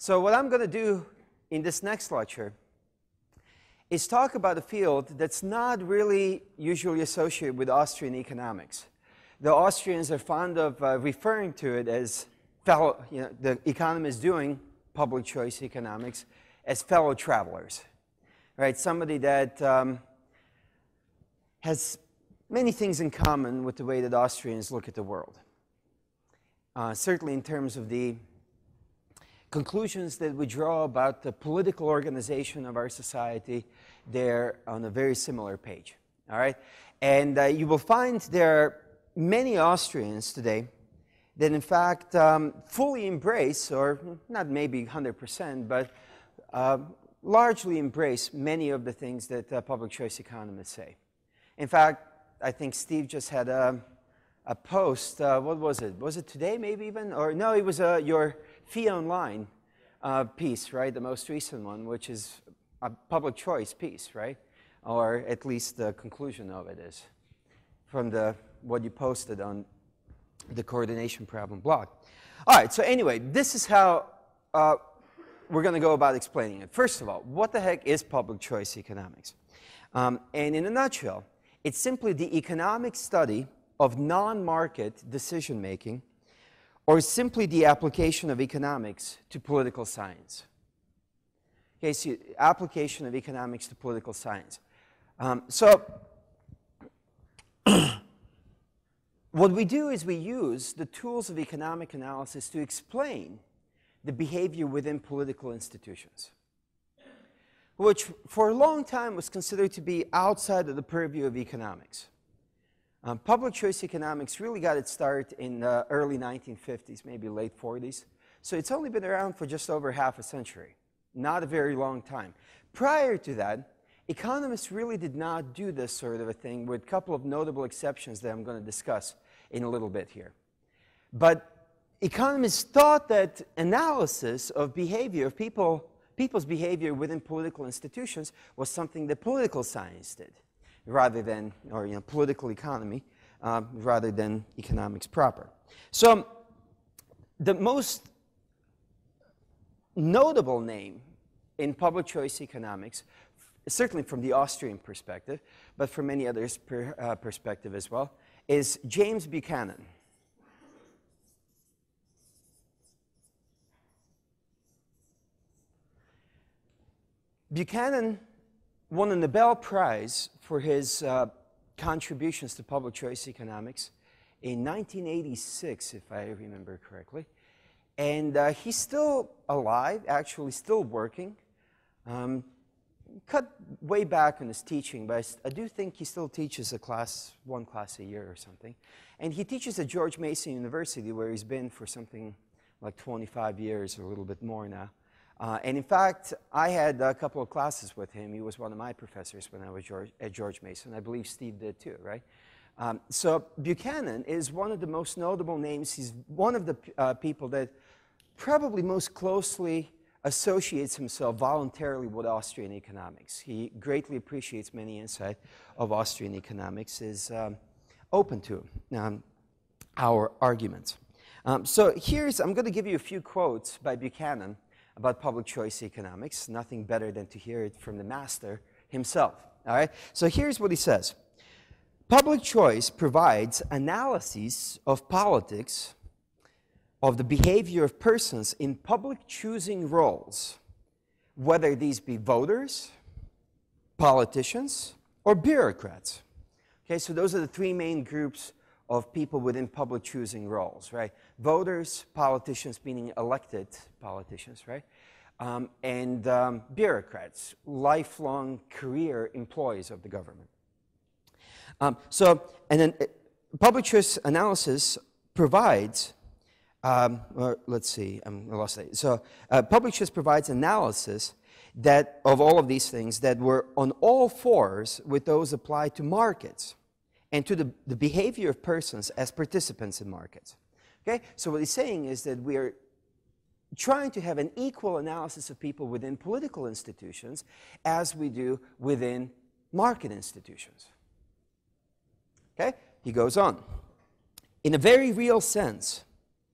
So what I'm going to do in this next lecture is talk about a field that's not really usually associated with Austrian economics. The Austrians are fond of referring to it as fellow, the economists doing public choice economics as fellow travelers, right? Somebody that has many things in common with the way that Austrians look at the world. Certainly in terms of the conclusions that we draw about the political organization of our society, they're on a very similar page, all right? And you will find there are many Austrians today that in fact fully embrace, or not maybe 100%, but largely embrace many of the things that public choice economists say. In fact, I think Steve just had a post, what was it? Was it today maybe even? Or no, it was your Fee Online piece, right? The most recent one, which is a public choice piece, right? Or at least the conclusion of it is from what you posted on the coordination problem blog. All right, so anyway, this is how we're going to go about explaining it. First of all, what the heck is public choice economics? And in a nutshell, it's simply the economic study of non-market decision-making, or simply the application of economics to political science. Okay, so application of economics to political science. What we do is we use the tools of economic analysis to explain the behavior within political institutions, which for a long time was considered to be outside of the purview of economics. Public choice economics really got its start in the early 1950s, maybe late 40s. So it's only been around for just over half a century, not a very long time. Prior to that, economists really did not do this sort of a thing, with a couple of notable exceptions that I'm going to discuss in a little bit here. But economists thought that analysis of behavior, of people's behavior within political institutions, was something that political science did, rather than, or political economy, rather than economics proper. So the most notable name in public choice economics, certainly from the Austrian perspective, but from many others' perspective as well, is James Buchanan. Buchanan won a Nobel Prize for his contributions to public choice economics in 1986, if I remember correctly. And he's still alive, actually still working. Cut way back in his teaching, but I do think he still teaches one class a year or something. And he teaches at George Mason University, where he's been for something like 25 years or a little bit more now. And in fact, I had a couple of classes with him. He was one of my professors when I was at George Mason. I believe Steve did too, right? So Buchanan is one of the most notable names. He's one of the people that probably most closely associates himself voluntarily with Austrian economics. He greatly appreciates many insight of Austrian economics, is open to our arguments. So I'm going to give you a few quotes by Buchanan about public choice economics. Nothing better than to hear it from the master himself. All right? So here's what he says. Public choice provides analyses of politics, of the behavior of persons in public choosing roles, whether these be voters, politicians, or bureaucrats. Okay, so those are the three main groups of people within public choosing roles, right? Voters, politicians, meaning elected politicians, right? And bureaucrats, lifelong career employees of the government. Public choice analysis provides, let's see, I'm lost. So public choice provides analysis of all of these things that were on all fours with those applied to markets and to the behavior of persons as participants in markets. Okay? So what he's saying is that we are trying to have an equal analysis of people within political institutions as we do within market institutions. Okay? He goes on. In a very real sense,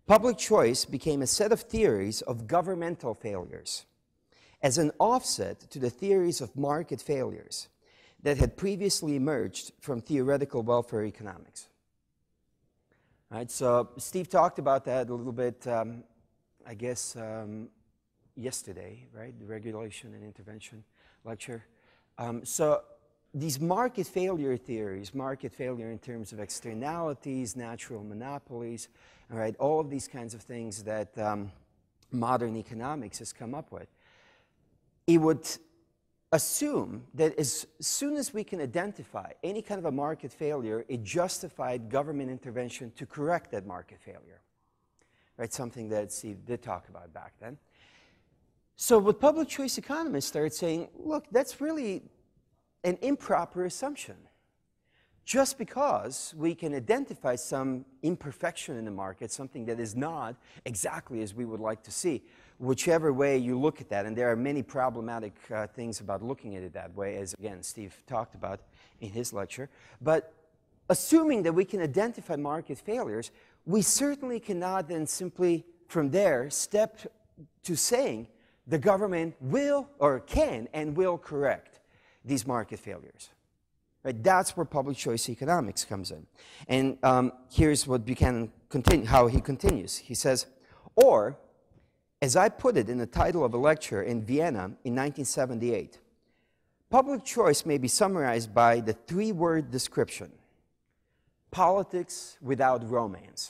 Public choice became a set of theories of governmental failures as an offset to the theories of market failures that had previously emerged from theoretical welfare economics. Right, so Steve talked about that a little bit, I guess, yesterday, right? The regulation and intervention lecture. So these market failure theories, market failure in terms of externalities, natural monopolies, all right, all of these kinds of things that modern economics has come up with, it would assume that as soon as we can identify any kind of a market failure, it justified government intervention to correct that market failure. Right, something that Steve did talk about back then. So what public choice economists started saying, look, that's really an improper assumption. Just because we can identify some imperfection in the market, something that is not exactly as we would like to see, whichever way you look at that, and there are many problematic things about looking at it that way, as again Steve talked about in his lecture, but assuming that we can identify market failures, we certainly cannot then simply from there step to saying the government will or can and will correct these market failures. Right? That's where public choice economics comes in. And here's what Buchanan how he continues. He says, or, as I put it in the title of a lecture in Vienna in 1978, public choice may be summarized by the three-word description: politics without romance.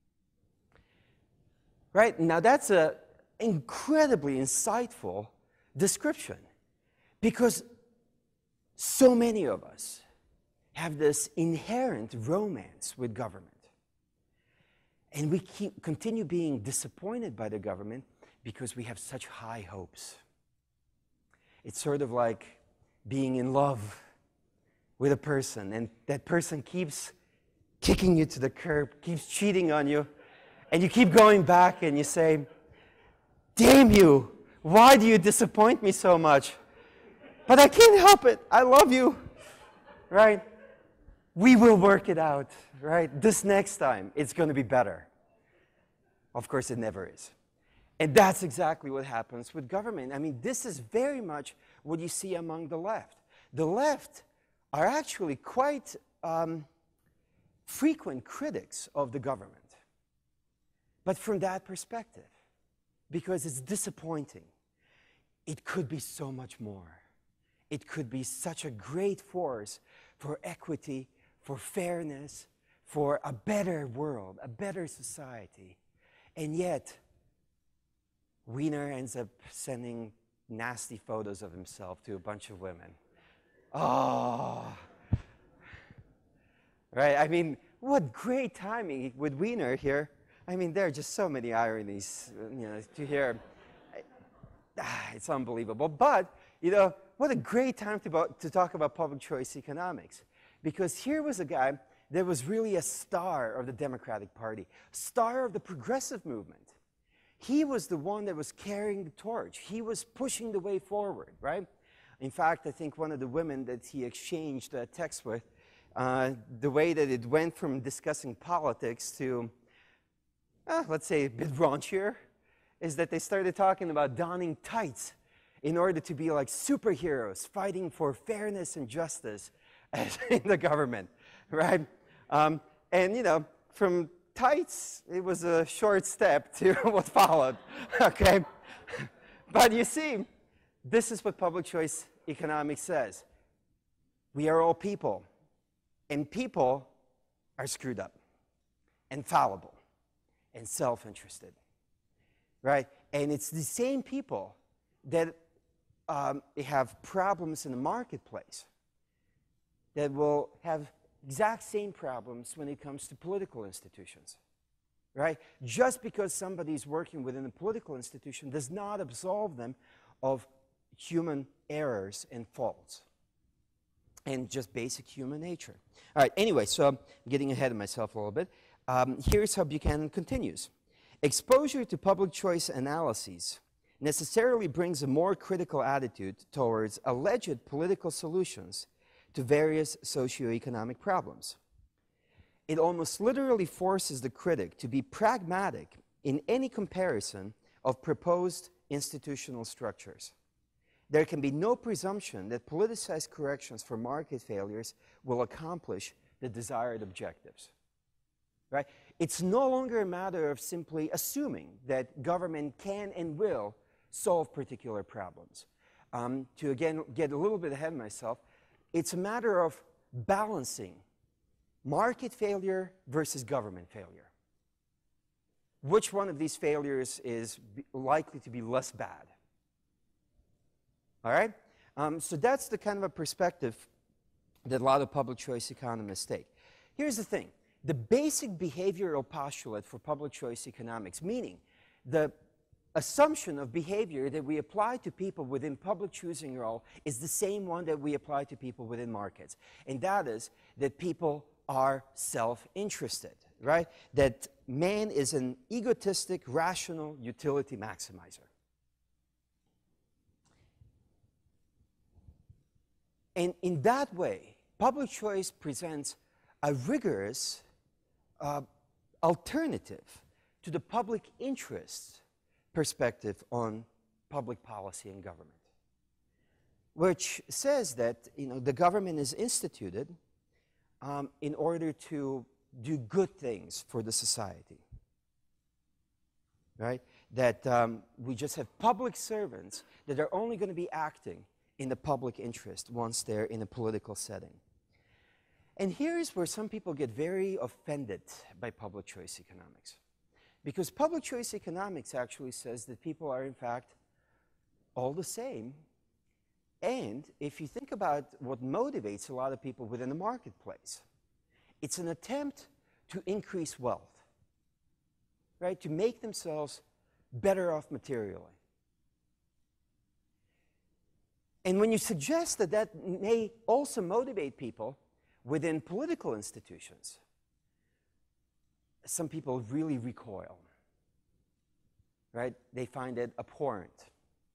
Right? Now that's an incredibly insightful description, because so many of us have this inherent romance with government. And we continue being disappointed by the government because we have such high hopes. It's sort of like being in love with a person, and that person keeps kicking you to the curb, keeps cheating on you, and you keep going back and you say, damn you, why do you disappoint me so much? But I can't help it, I love you, right? We will work it out, right? This next time, it's going to be better. Of course, it never is. And that's exactly what happens with government. I mean, this is very much what you see among the left. The left are actually quite frequent critics of the government. But from that perspective, because it's disappointing, it could be so much more. It could be such a great force for equity, for fairness, for a better world, a better society. And yet, Wiener ends up sending nasty photos of himself to a bunch of women. Oh. Right, I mean, what great timing with Wiener here. I mean, there are just so many ironies, you know, to hear. It's unbelievable. But, you know, what a great time to talk about public choice economics. Because here was a guy that was really a star of the Democratic Party, star of the progressive movement. He was the one that was carrying the torch. He was pushing the way forward, right? In fact, I think one of the women that he exchanged texts with, the way that it went from discussing politics to, let's say, a bit raunchier, is that they started talking about donning tights in order to be like superheroes fighting for fairness and justice in the government, right? And, you know, from tights, it was a short step to what followed, okay? But you see, this is what public choice economics says. We are all people, and people are screwed up and fallible and self-interested, right? And it's the same people that have problems in the marketplace that will have exact same problems when it comes to political institutions, right? Just because somebody's working within a political institution does not absolve them of human errors and faults and just basic human nature. All right, anyway, so I'm getting ahead of myself a little bit. Here's how Buchanan continues. Exposure to public choice analyses necessarily brings a more critical attitude towards alleged political solutions to various socioeconomic problems. It almost literally forces the critic to be pragmatic in any comparison of proposed institutional structures. There can be no presumption that politicized corrections for market failures will accomplish the desired objectives. Right? It's no longer a matter of simply assuming that government can and will solve particular problems. To again get a little bit ahead of myself, it's a matter of balancing market failure versus government failure. Which one of these failures is likely to be less bad? All right? So that's the kind of a perspective that a lot of public choice economists take. Here's the thing. The basic behavioral postulate for public choice economics, meaning the assumption of behavior that we apply to people within public choosing role, is the same one that we apply to people within markets. And that is that people are self-interested, right? That man is an egotistic, rational utility maximizer. And in that way, public choice presents a rigorous alternative to the public interest perspective on public policy and government, which says that the government is instituted in order to do good things for the society, right? That we just have public servants that are only going to be acting in the public interest once they're in a political setting. And here's where some people get very offended by public choice economics. Because public choice economics actually says that people are, in fact, all the same. And if you think about what motivates a lot of people within the marketplace, it's an attempt to increase wealth, right? To make themselves better off materially. And when you suggest that that may also motivate people within political institutions, some people really recoil, right? They find it abhorrent.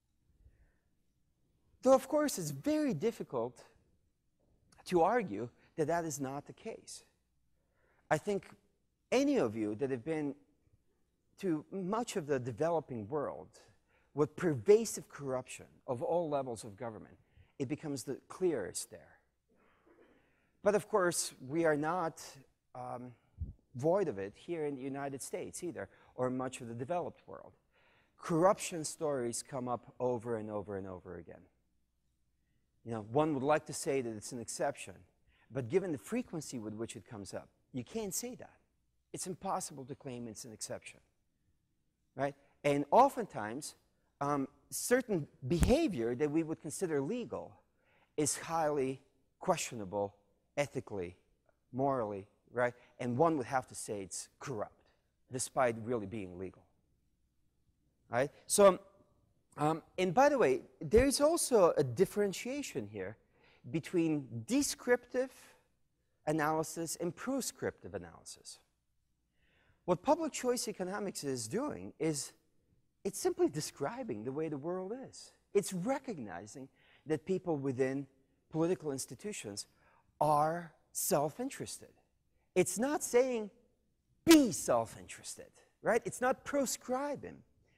Though, of course, it's very difficult to argue that that is not the case. I think any of you that have been to much of the developing world with pervasive corruption of all levels of government, it becomes the clearest there. But of course, we are not void of it here in the United States either, or much of the developed world. Corruption stories come up over and over and over again. One would like to say that it's an exception, but given the frequency with which it comes up, you can't say that. It's impossible to claim it's an exception, right? And oftentimes, certain behavior that we would consider legal is highly questionable ethically, morally, right? And one would have to say it's corrupt, despite really being legal, right? So, and by the way, there's also a differentiation here between descriptive analysis and proscriptive analysis. What public choice economics is doing is it's simply describing the way the world is. It's recognizing that people within political institutions are self-interested. It's not saying be self-interested, right? It's not prescribing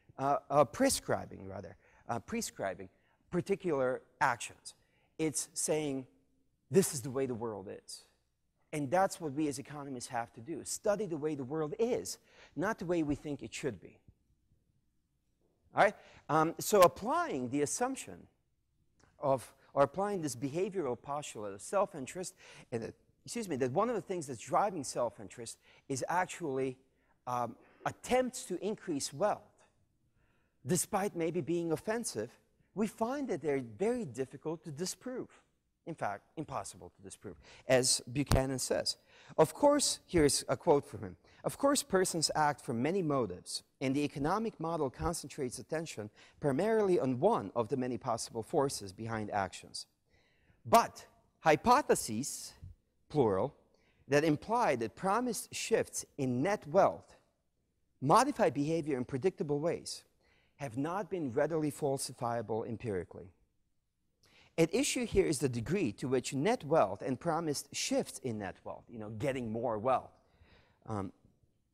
particular actions. It's saying this is the way the world is. And that's what we as economists have to do. Study the way the world is, not the way we think it should be. All right? So applying the assumption of, or applying this behavioral postulate of self-interest, and that one of the things that's driving self-interest is actually attempts to increase wealth, despite maybe being offensive, we find that they're very difficult to disprove. In fact, impossible to disprove, as Buchanan says. Of course, here's a quote from him. Of course, persons act from many motives, and the economic model concentrates attention primarily on one of the many possible forces behind actions. But hypotheses, plural, that imply that promised shifts in net wealth modify behavior in predictable ways have not been readily falsifiable empirically. At issue here is the degree to which net wealth and promised shifts in net wealth, getting more wealth,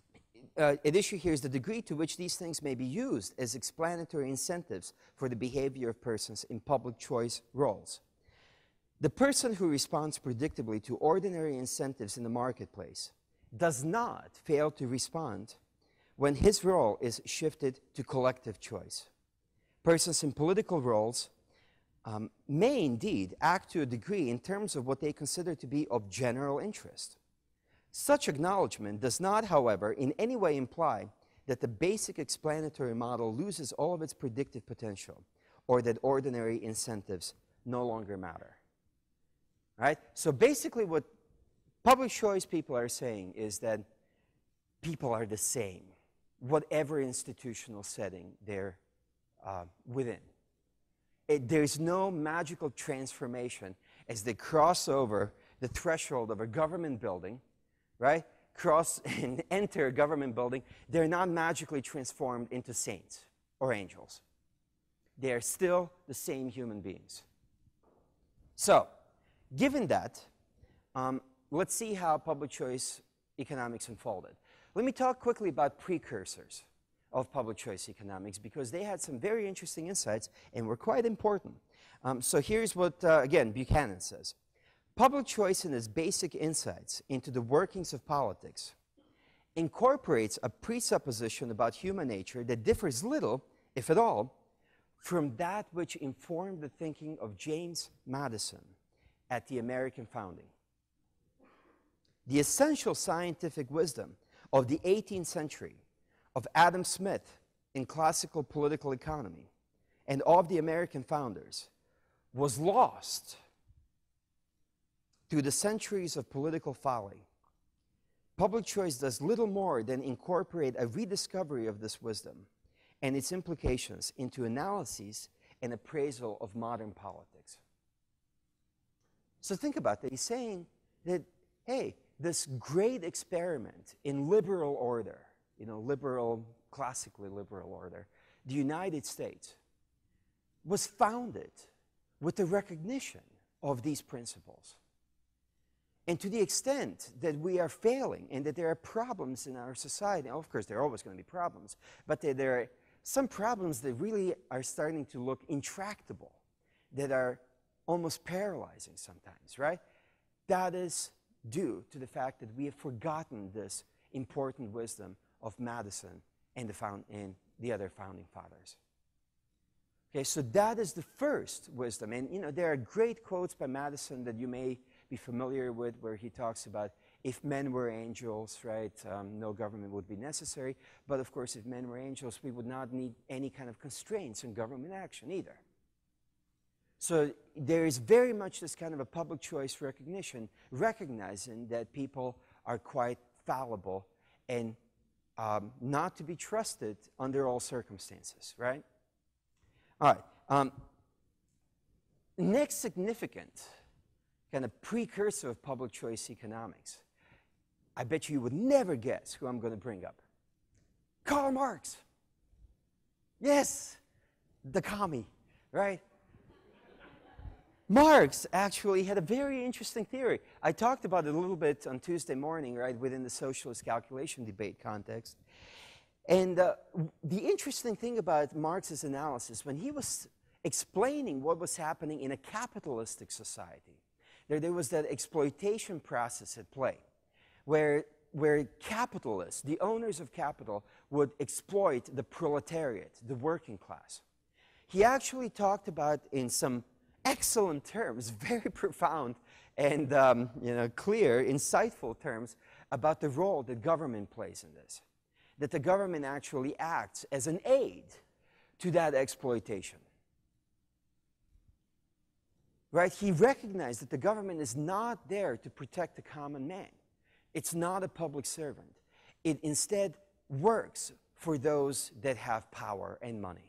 at issue here is the degree to which these things may be used as explanatory incentives for the behavior of persons in public choice roles. The person who responds predictably to ordinary incentives in the marketplace does not fail to respond when his role is shifted to collective choice. Persons in political roles may indeed act to a degree in terms of what they consider to be of general interest. Such acknowledgement does not, however, in any way imply that the basic explanatory model loses all of its predictive potential or that ordinary incentives no longer matter. Right? So basically what public choice people are saying is that people are the same, whatever institutional setting they're within. There's no magical transformation as they cross over the threshold of a government building, right? Cross and enter a government building. They're not magically transformed into saints or angels. They are still the same human beings. So, given that, let's see how public choice economics unfolded. Let me talk quickly about precursors of public choice economics because they had some very interesting insights and were quite important. So here's what, again, Buchanan says. Public choice in its basic insights into the workings of politics incorporates a presupposition about human nature that differs little, if at all, from that which informed the thinking of James Madison at the American founding. The essential scientific wisdom of the 18th century, of Adam Smith in classical political economy, and of the American founders was lost through the centuries of political folly. Public choice does little more than incorporate a rediscovery of this wisdom and its implications into analyses and appraisal of modern politics. So think about that. He's saying that, hey, this great experiment in liberal order, classically liberal order, the United States, was founded with the recognition of these principles. And to the extent that we are failing and that there are problems in our society, of course there are always going to be problems, but there are some problems that really are starting to look intractable, that are almost paralyzing sometimes, right? That is due to the fact that we have forgotten this important wisdom of Madison and the other founding fathers. Okay, so that is the first wisdom. And there are great quotes by Madison that you may be familiar with, where he talks about if men were angels, right, no government would be necessary. But of course, if men were angels, we would not need any kind of constraints on government action either. So there is very much this kind of a public choice recognition, recognizing that people are quite fallible and not to be trusted under all circumstances, right? All right. Next significant kind of precursor of public choice economics, I bet you would never guess who I'm going to bring up. Karl Marx. Yes, the commie, right? Marx actually had a very interesting theory. I talked about it a little bit on Tuesday morning, right, within the socialist calculation debate context. And the interesting thing about Marx's analysis, when he was explaining what was happening in a capitalistic society, there was that exploitation process at play, where capitalists, the owners of capital, would exploit the proletariat, the working class. He actually talked about, in some excellent terms, very profound and clear, insightful terms, about the role that government plays in this. That the government actually acts as an aid to that exploitation. Right? He recognized that the government is not there to protect the common man. It's not a public servant. It instead works for those that have power and money.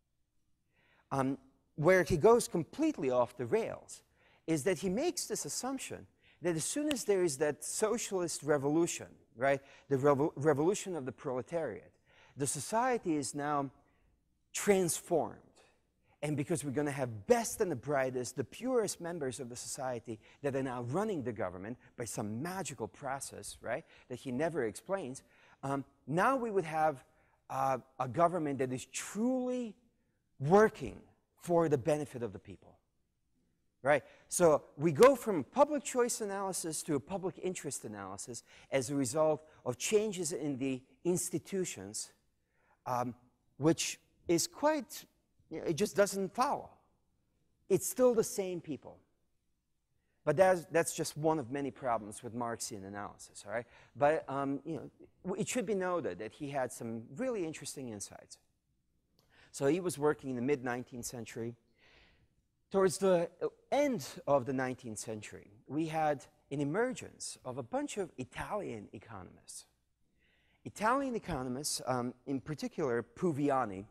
Where he goes completely off the rails is that he makes this assumption that as soon as there is that socialist revolution, right, the revolution of the proletariat, the society is now transformed. And because we're going to have best and the brightest, the purest members of the society that are now running the government by some magical process, right, that he never explains, Now we would have a government that is truly working for the benefit of the people. Right? So we go from public choice analysis to a public interest analysis as a result of changes in the institutions, which is quite, it just doesn't follow. It's still the same people. But that's just one of many problems with Marxian analysis, all right? But it should be noted that he had some really interesting insights. So he was working in the mid-19th century. Towards the end of the 19th century, we had an emergence of a bunch of Italian economists. Italian economists, in particular Puviani,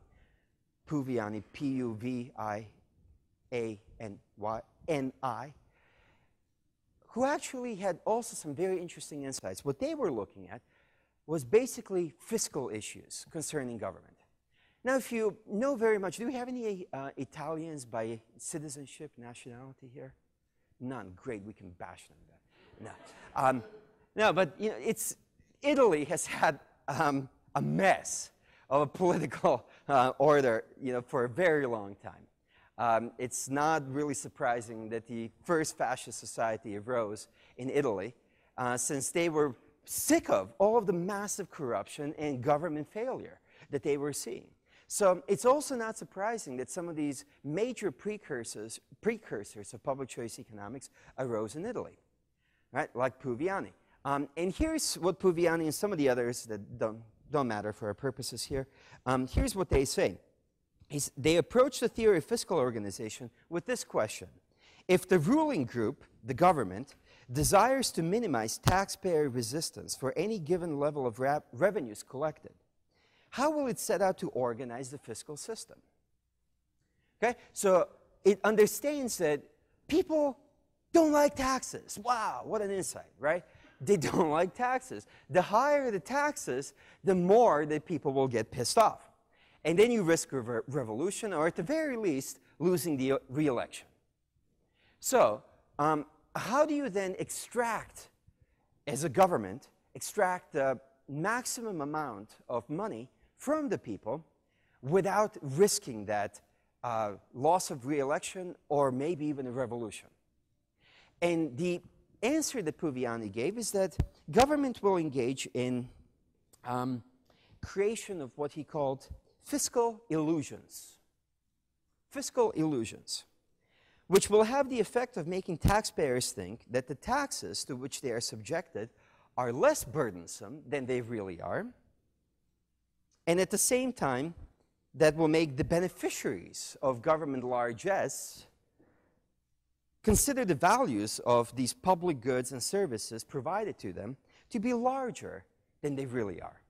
P-U-V-I-A-N-I, who actually had also some very interesting insights. What they were looking at was basically fiscal issues concerning government. Now, if you know very much, do we have any Italians by citizenship, nationality here? None. Great, we can bash them then. No, no, but Italy has had a mess of a political order, for a very long time. It's not really surprising that the first fascist society arose in Italy, since they were sick of all of the massive corruption and government failure that they were seeing. So it's also not surprising that some of these major precursors of public choice economics arose in Italy, right? Like Puviani. And here's what Puviani and some of the others that don't matter for our purposes here, here's what they say. They approach the theory of fiscal organization with this question. If the ruling group, the government, desires to minimize taxpayer resistance for any given level of revenues collected, how will it set out to organize the fiscal system? Okay, so it understands that people don't like taxes. Wow, what an insight, right? They don't like taxes. The higher the taxes, the more that people will get pissed off. And then you risk revolution, or at the very least, losing the re-election. So, how do you then extract, as a government, extract the maximum amount of money from the people without risking that loss of re-election or maybe even a revolution? And the answer that Puviani gave is that government will engage in creation of what he called fiscal illusions. Fiscal illusions, which will have the effect of making taxpayers think that the taxes to which they are subjected are less burdensome than they really are, and at the same time, that will make the beneficiaries of government largesse consider the values of these public goods and services provided to them to be larger than they really are.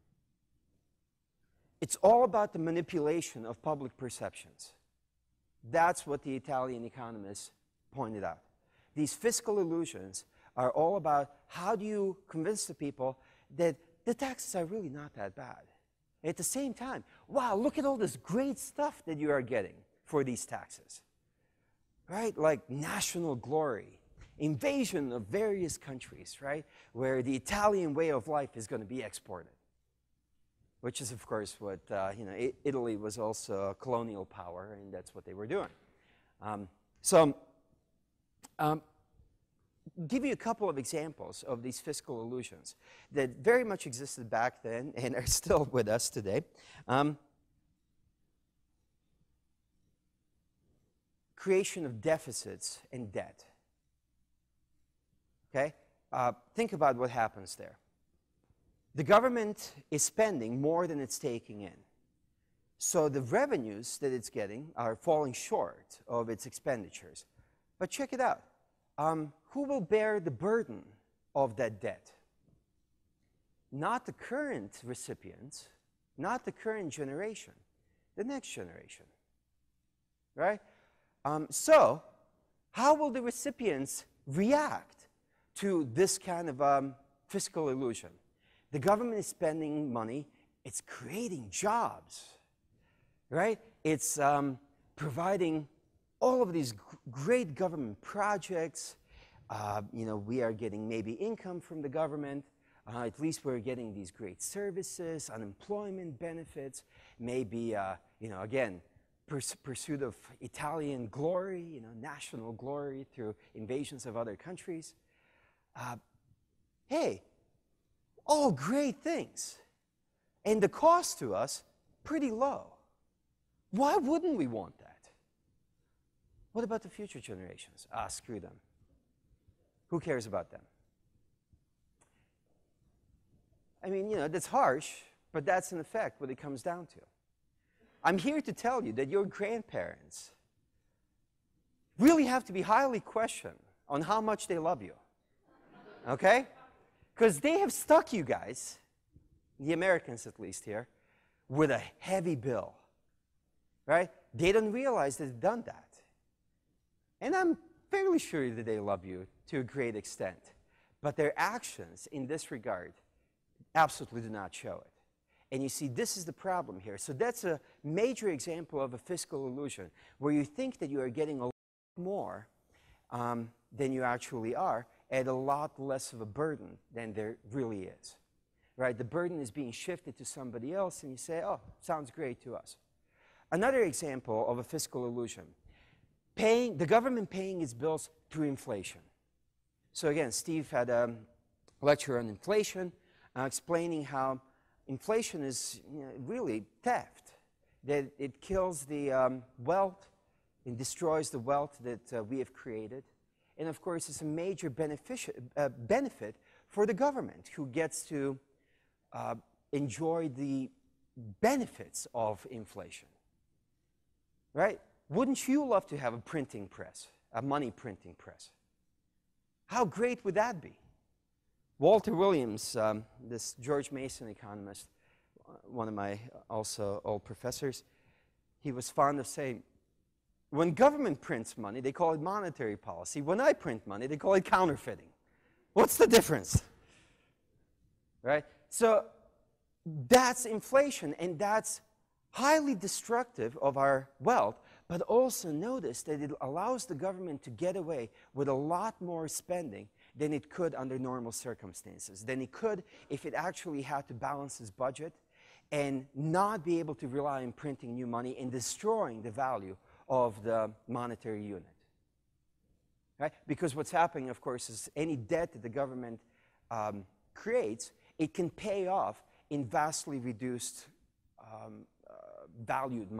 It's all about the manipulation of public perceptions. That's what the Italian economists pointed out. These fiscal illusions are all about how do you convince the people that the taxes are really not that bad. At the same time, wow, look at all this great stuff that you are getting for these taxes. Right? Like national glory, invasion of various countries, right? Where the Italian way of life is going to be exported. Which is, of course, what, Italy was also a colonial power, and that's what they were doing. Give you a couple of examples of these fiscal illusions that very much existed back then and are still with us today. Creation of deficits and debt. Okay? Think about what happens there. The government is spending more than it's taking in. So the revenues that it's getting are falling short of its expenditures. But check it out. Who will bear the burden of that debt? Not the current recipients, not the current generation, the next generation. Right? So how will the recipients react to this kind of fiscal illusion? The government is spending money, it's creating jobs, right? It's providing all of these great government projects. We are getting maybe income from the government. At least we're getting these great services, unemployment benefits, maybe, again, pursuit of Italian glory, national glory through invasions of other countries. Hey, all great things. And the cost to us, pretty low. Why wouldn't we want that? What about the future generations? Screw them. Who cares about them? I mean, that's harsh, but that's in effect what it comes down to. I'm here to tell you that your grandparents really have to be highly questioned on how much they love you. Okay? Because they have stuck you guys, the Americans at least here, with a heavy bill. Right? They don't realize that they've done that. And I'm fairly sure that they love you to a great extent. But their actions in this regard absolutely do not show it. And you see, this is the problem here. So that's a major example of a fiscal illusion, where you think that you are getting a lot more than you actually are, at a lot less of a burden than there really is. Right? The burden is being shifted to somebody else, and you say, oh, sounds great to us. Another example of a fiscal illusion, the government paying its bills through inflation. So again, Steve had a lecture on inflation, explaining how inflation is really theft, that it kills the wealth and destroys the wealth that we have created. And of course, it's a major benefit for the government, who gets to enjoy the benefits of inflation. Right? Wouldn't you love to have a printing press, a money printing press? How great would that be? Walter Williams, this George Mason economist, one of my also old professors, he was fond of saying, when government prints money, they call it monetary policy. When I print money, they call it counterfeiting. What's the difference? Right? So that's inflation, and that's highly destructive of our wealth, but also notice that it allows the government to get away with a lot more spending than it could under normal circumstances, than it could if it actually had to balance its budget and not be able to rely on printing new money and destroying the value of the monetary unit. Right? Because what's happening, of course, is any debt that the government creates, it can pay off in vastly reduced valued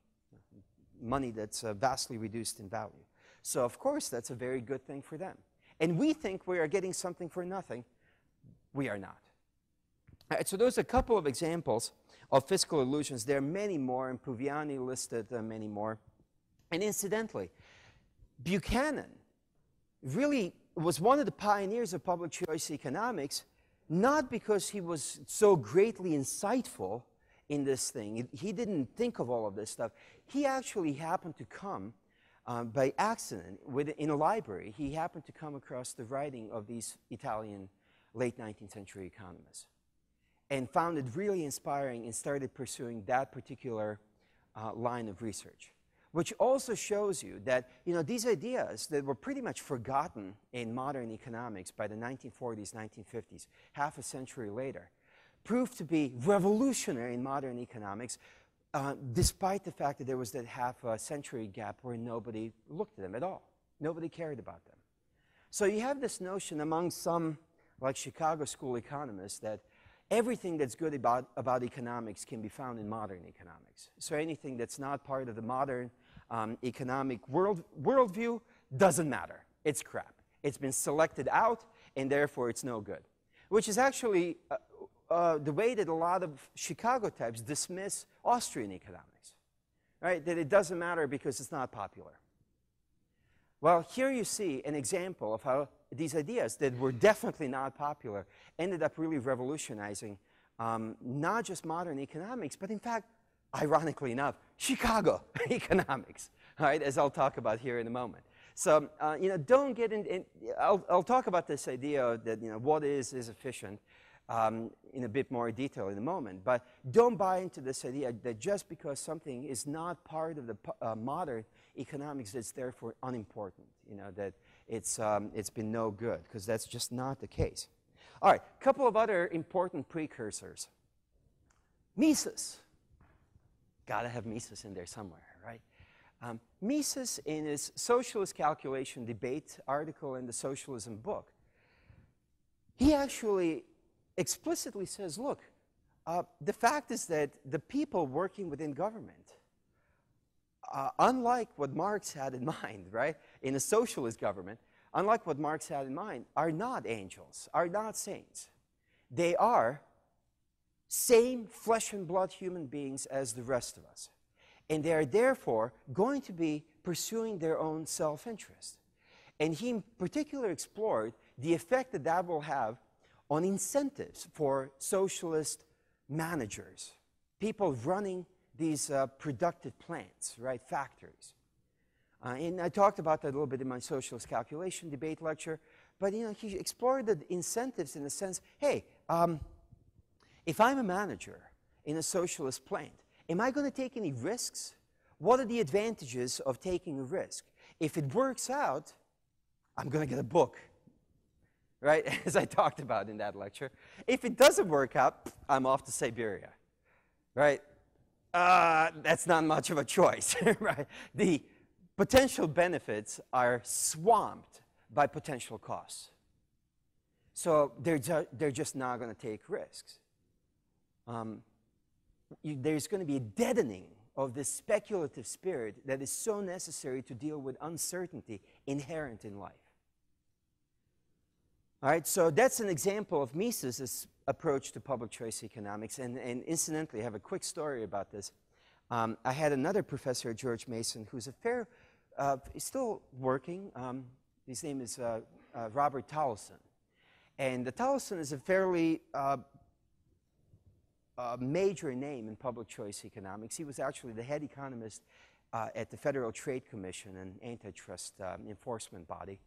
money that's vastly reduced in value. So, of course, that's a very good thing for them. And we think we are getting something for nothing. We are not. All right, so those are a couple of examples of fiscal illusions. There are many more, and Puviani listed many more. And incidentally, Buchanan really was one of the pioneers of public choice economics, not because he was so greatly insightful in this thing. He didn't think of all of this stuff. He actually happened to come by accident in a library. He happened to come across the writing of these Italian late 19th century economists and found it really inspiring and started pursuing that particular line of research, which also shows you that these ideas that were pretty much forgotten in modern economics by the 1940s, 1950s, half a century later, proved to be revolutionary in modern economics, despite the fact that there was that half a century gap where nobody looked at them at all. Nobody cared about them. So you have this notion among some, like Chicago school economists, that everything that's good about economics can be found in modern economics. So anything that's not part of the modern economic worldview doesn't matter. It's crap. It's been selected out, and therefore it's no good. Which is actually the way that a lot of Chicago types dismiss Austrian economics, right? That it doesn't matter because it's not popular. Well, here you see an example of how these ideas that were definitely not popular ended up really revolutionizing not just modern economics, but in fact, ironically enough, Chicago economics, right? As I'll talk about here in a moment. So, don't get in. I'll talk about this idea that what is efficient in a bit more detail in a moment. But don't buy into this idea that just because something is not part of the modern economics, it's therefore unimportant. That it's been no good, because that's just not the case. All right, a couple of other important precursors. Mises. Got to have Mises in there somewhere, right? Mises, in his Socialist Calculation Debate article in the Socialism book, he actually explicitly says, look, the fact is that the people working within government, unlike what Marx had in mind, right, in a socialist government, unlike what Marx had in mind, are not angels, are not saints. They are same flesh and blood human beings as the rest of us. And they are therefore going to be pursuing their own self-interest. And he in particular explored the effect that that will have on incentives for socialist managers, people running these productive plants, right, factories. And I talked about that a little bit in my Socialist Calculation Debate lecture, but he explored the incentives in the sense, hey, if I'm a manager in a socialist plant, am I going to take any risks? What are the advantages of taking a risk? If it works out, I'm going to get a book, right, as I talked about in that lecture. If it doesn't work out, I'm off to Siberia, right? That's not much of a choice, right? The potential benefits are swamped by potential costs. So they're just not going to take risks. There's going to be a deadening of this speculative spirit that is so necessary to deal with uncertainty inherent in life. All right, so that's an example of Mises' approach to public choice economics. And incidentally, I have a quick story about this. I had another professor at George Mason who's still working. His name is Robert Towson. And Towson is a fairly major name in public choice economics. He was actually the head economist at the Federal Trade Commission, an antitrust enforcement body,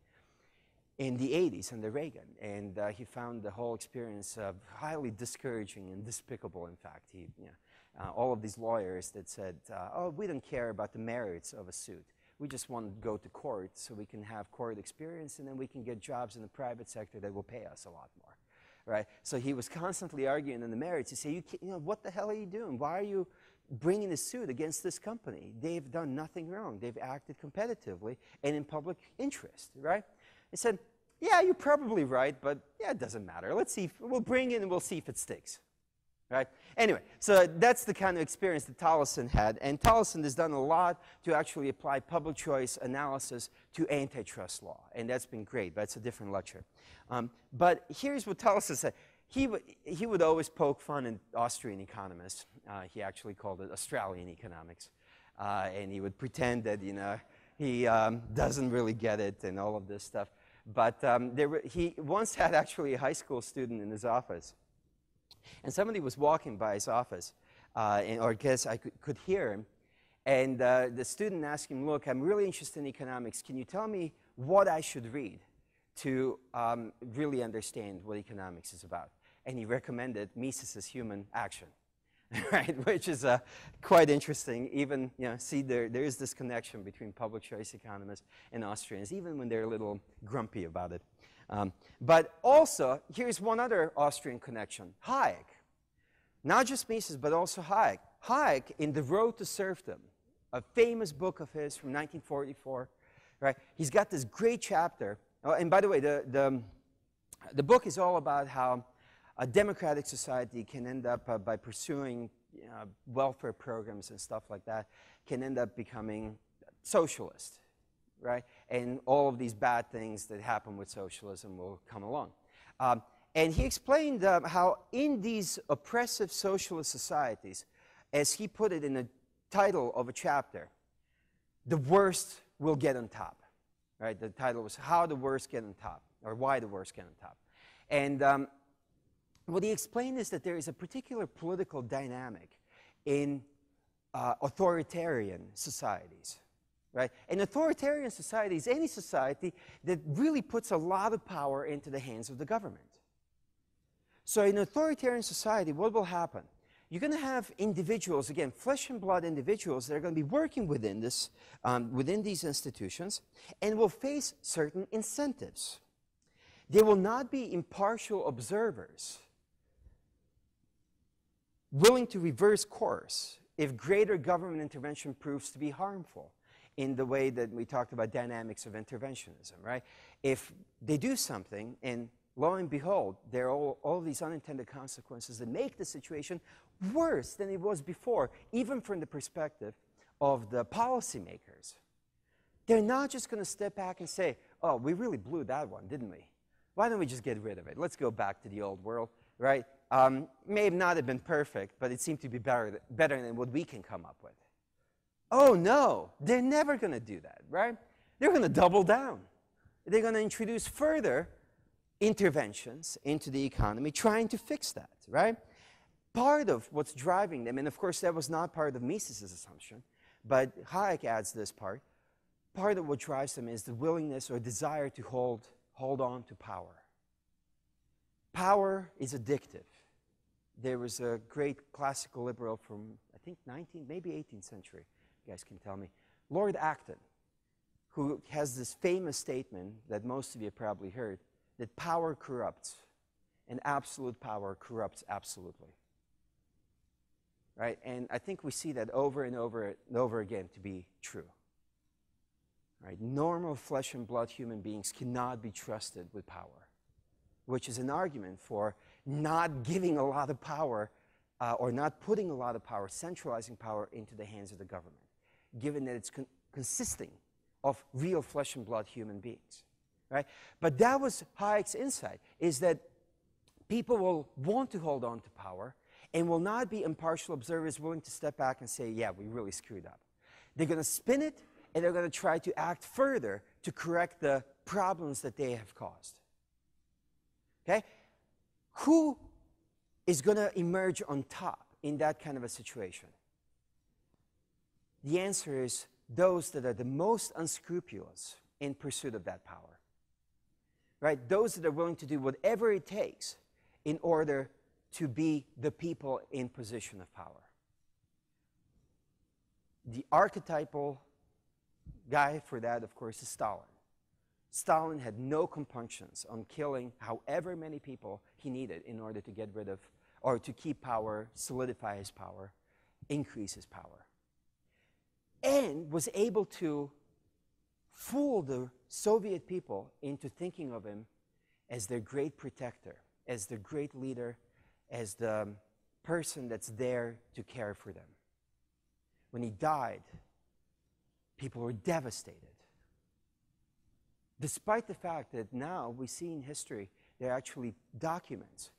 in the 80s under Reagan. And he found the whole experience highly discouraging and despicable, in fact. All of these lawyers that said, oh, we don't care about the merits of a suit. We just want to go to court so we can have court experience, and then we can get jobs in the private sector that will pay us a lot more. Right? So he was constantly arguing on the merits. He said, what the hell are you doing? Why are you bringing a suit against this company? They've done nothing wrong. They've acted competitively and in public interest, right? He said, yeah, you're probably right, but yeah, it doesn't matter. Let's see. We'll bring it and we'll see if it sticks, right? Anyway, so that's the kind of experience that Towson had. And Towson has done a lot to actually apply public choice analysis to antitrust law. And that's been great, but it's a different lecture. But here's what Towson said. He would always poke fun at Austrian economists. He actually called it Australian economics. And he would pretend that, he doesn't really get it and all of this stuff. But he once had actually a high school student in his office. And somebody was walking by his office, or I guess I could hear him. And the student asked him, look, I'm really interested in economics. Can you tell me what I should read to really understand what economics is about? And he recommended Mises' Human Action, right? Which is quite interesting. Even, see, there is this connection between public choice economists and Austrians, even when they're a little grumpy about it. But also, here's one other Austrian connection, Hayek. Not just Mises, but also Hayek. Hayek, in The Road to Serfdom, a famous book of his from 1944, right? He's got this great chapter. Oh, and by the way, the book is all about how a democratic society can end up, by pursuing welfare programs and stuff like that, can end up becoming socialist, right? And all of these bad things that happen with socialism will come along. And he explained how in these oppressive socialist societies, as he put it in the title of a chapter, the worst will get on top, right? The title was How the Worst Get on Top, or Why the Worst Get on Top. And what he explained is that there is a particular political dynamic in authoritarian societies. Right? An authoritarian society is any society that really puts a lot of power into the hands of the government. So in an authoritarian society, what will happen? You're going to have individuals, again, flesh and blood individuals that are going to be working within within these institutions and will face certain incentives. They will not be impartial observers willing to reverse course if greater government intervention proves to be harmful in the way that we talked about dynamics of interventionism, right? If they do something and lo and behold, there are all these unintended consequences that make the situation worse than it was before, even from the perspective of the policymakers. They're not just going to step back and say, oh, we really blew that one, didn't we? Why don't we just get rid of it? Let's go back to the old world, right? May not have been perfect, but it seemed to be better than what we can come up with. Oh, no, they're never going to do that, right? They're going to double down. They're going to introduce further interventions into the economy, trying to fix that, right? Part of what's driving them, and of course that was not part of Mises' assumption, but Hayek adds this part of what drives them is the willingness or desire to hold on to power. Power is addictive. There was a great classical liberal from, I think, 19th, maybe 18th century, you guys can tell me, Lord Acton, who has this famous statement that most of you have probably heard, that power corrupts, and absolute power corrupts absolutely. Right? And I think we see that over and over and over again to be true. Right? Normal flesh and blood human beings cannot be trusted with power, which is an argument for not giving a lot of power or not putting a lot of power, centralizing power into the hands of the government, given that it's consisting of real flesh and blood human beings. Right? But that was Hayek's insight, is that people will want to hold on to power and will not be impartial observers willing to step back and say, yeah, we really screwed up. They're going to spin it, and they're going to try to act further to correct the problems that they have caused. Okay? Who is going to emerge on top in that kind of a situation? The answer is those that are the most unscrupulous in pursuit of that power. Right? Those that are willing to do whatever it takes in order to be the people in position of power. The archetypal guy for that, of course, is Stalin. Stalin had no compunctions on killing however many people he needed in order to get rid of, or to keep power, solidify his power, increase his power. And was able to fool the Soviet people into thinking of him as their great protector, as their great leader, as the person that's there to care for them. When he died, people were devastated. Despite the fact that now we see in history, there are actually documents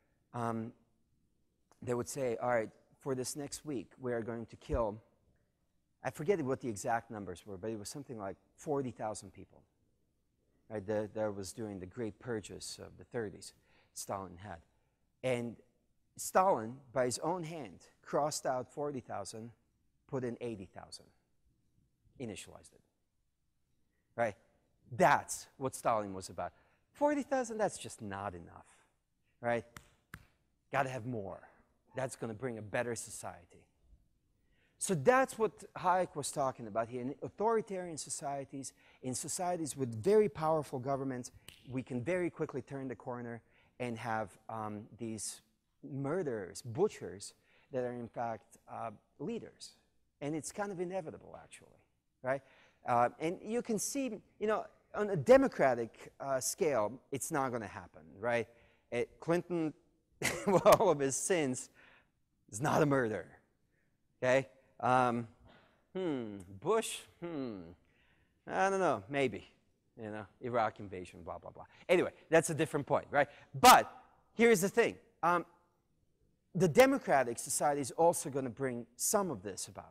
that would say, all right, for this next week, we are going to kill, I forget what the exact numbers were, but it was something like 40,000 people. Right, that was during the great purges of the 30s, Stalin had. And Stalin, by his own hand, crossed out 40,000, put in 80,000, initialized it. Right? That's what Stalin was about. 40,000, that's just not enough. Right? Got to have more. That's going to bring a better society. So that's what Hayek was talking about here. In authoritarian societies, in societies with very powerful governments, we can very quickly turn the corner and have these murderers, butchers, that are in fact leaders. And it's kind of inevitable, actually, right? And you can see, you know, on a democratic scale, it's not going to happen, right? Clinton, with all of his sins, is not a murderer, okay? Bush, I don't know, maybe, you know, Iraq invasion, blah, blah, blah. Anyway, that's a different point, right? But here's the thing. The democratic society is also going to bring some of this about.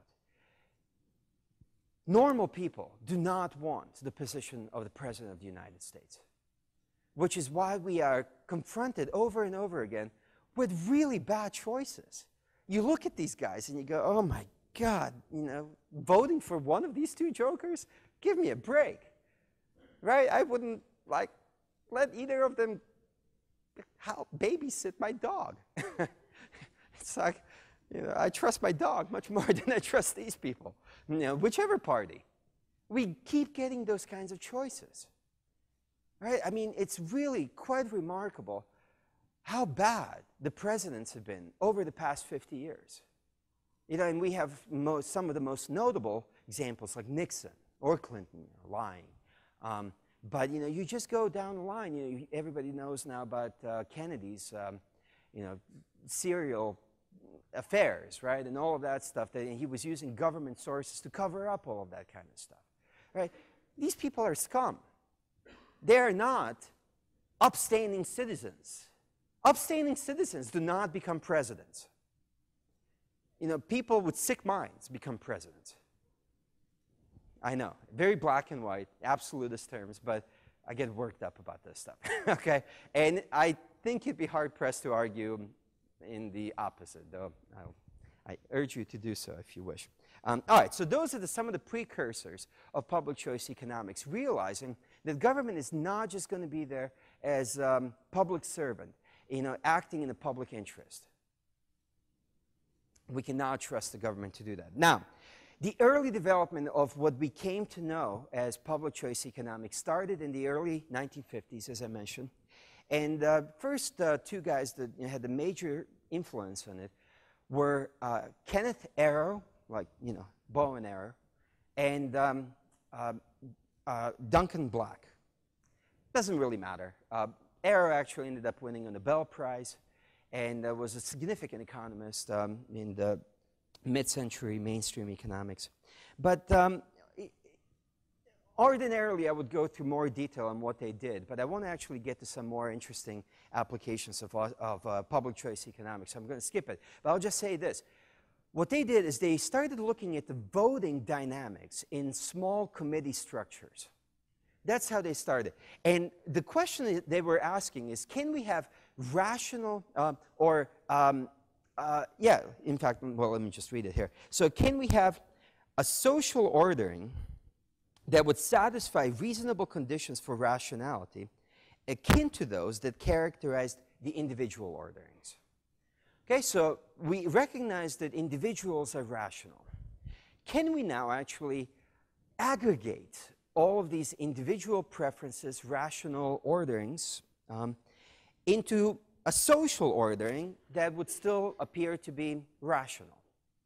Normal people do not want the position of the President of the United States, which is why we are confronted over and over again with really bad choices. You look at these guys and you go, oh my God, you know, voting for one of these two jokers? Give me a break, right? I wouldn't, like, let either of them babysit my dog. It's like, you know, I trust my dog much more than I trust these people. You know, whichever party. We keep getting those kinds of choices, right? I mean, it's really quite remarkable how bad the presidents have been over the past 50 years. You know, and we have some of the most notable examples like Nixon or Clinton lying. But, you know, you just go down the line. You know, everybody knows now about Kennedy's, you know, serial affairs, right? And all of that stuff. That he was using government sources to cover up all of that kind of stuff, right? These people are scum. They are not upstanding citizens. Upstanding citizens do not become presidents. You know, people with sick minds become presidents. I know, very black and white, absolutist terms, but I get worked up about this stuff, okay? And I think you'd be hard-pressed to argue in the opposite, though I urge you to do so if you wish. All right, so those are some of the precursors of public choice economics, realizing that government is not just going to be there as public servant, you know, acting in the public interest. We cannot trust the government to do that. Now, the early development of what we came to know as public choice economics started in the early 1950s, as I mentioned. And the first two guys that had the major influence on it were Kenneth Arrow, like, you know, bow and arrow, and Duncan Black. Doesn't really matter. Arrow actually ended up winning a Nobel Prize and was a significant economist in the mid-century mainstream economics. But ordinarily, I would go through more detail on what they did, but I want to actually get to some more interesting applications of public choice economics. So I'm going to skip it. But I'll just say this. What they did is they started looking at the voting dynamics in small committee structures. That's how they started. And the question that they were asking is, can we have rational yeah, in fact, well, let me just read it here. So can we have a social ordering that would satisfy reasonable conditions for rationality akin to those that characterized the individual orderings? Okay, so we recognize that individuals are rational. Can we now actually aggregate all of these individual preferences, rational orderings, into a social ordering that would still appear to be rational?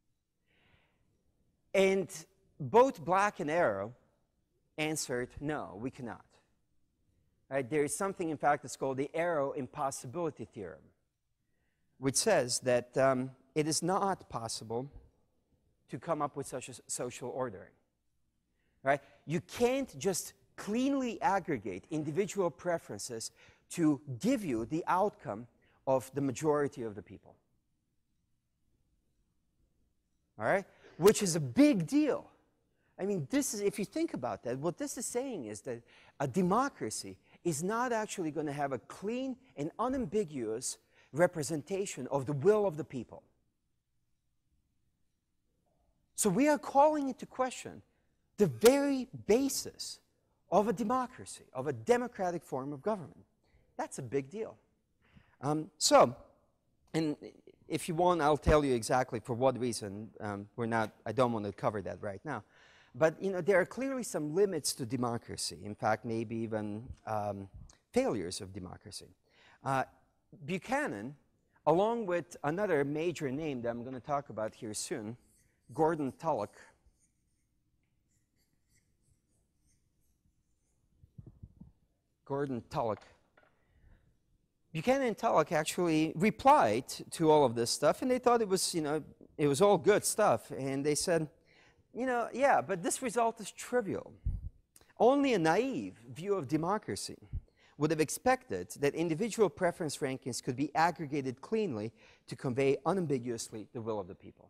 And both Black and Arrow answered, no, we cannot. Right? There is something, in fact, that's called the Arrow impossibility theorem, which says that it is not possible to come up with such a social ordering. Right? You can't just cleanly aggregate individual preferences to give you the outcome of the majority of the people. All right? Which is a big deal. I mean, this is, if you think about that, what this is saying is that a democracy is not actually going to have a clean and unambiguous representation of the will of the people. So we are calling into question the very basis of a democracy, of a democratic form of government. That's a big deal. And if you want, I'll tell you exactly for what reason. I don't want to cover that right now. But, you know, there are clearly some limits to democracy. In fact, maybe even failures of democracy. Buchanan, along with another major name that I'm going to talk about here soon, Gordon Tullock. Buchanan and Tullock actually replied to all of this stuff, and they thought it was, you know, it was all good stuff. And they said, you know, yeah, but this result is trivial. Only a naive view of democracy would have expected that individual preference rankings could be aggregated cleanly to convey unambiguously the will of the people.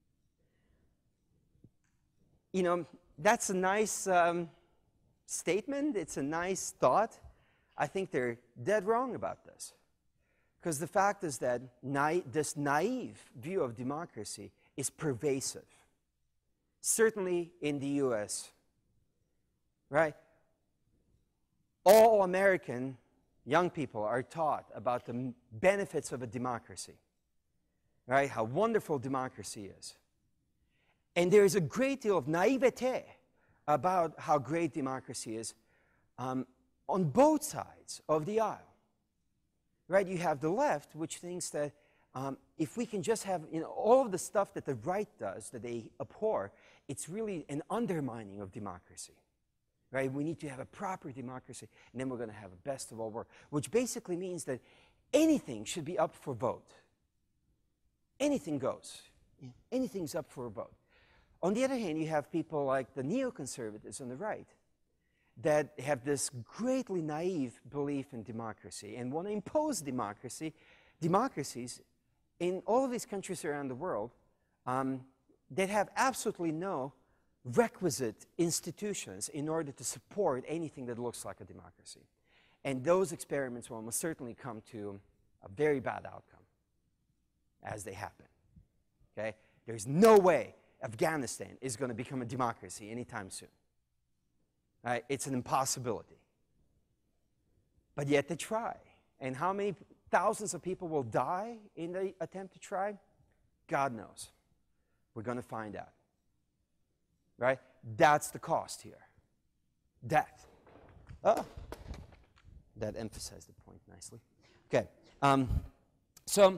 You know, that's a nice statement. It's a nice thought. I think they're dead wrong about this. Because the fact is that this naive view of democracy is pervasive. Certainly in the US, right? All American young people are taught about the benefits of a democracy, right? How wonderful democracy is. And there is a great deal of naivete about how great democracy is. on both sides of the aisle. Right? You have the left, which thinks that if we can just have all of the stuff that the right does, that they abhor, it's really an undermining of democracy. Right? We need to have a proper democracy, and then we're going to have a best of all worlds, which basically means that anything should be up for vote. Anything goes. Anything's up for a vote. On the other hand, you have people like the neoconservatives on the right that have this greatly naive belief in democracy and want to impose democracies in all of these countries around the world that have absolutely no requisite institutions in order to support anything that looks like a democracy. And those experiments will almost certainly come to a very bad outcome as they happen. Okay? There's no way Afghanistan is going to become a democracy anytime soon. Right? It's an impossibility. But yet they try. And how many thousands of people will die in the attempt to try? God knows. We're going to find out. Right? That's the cost here. Death. Oh. That emphasized the point nicely. Okay. So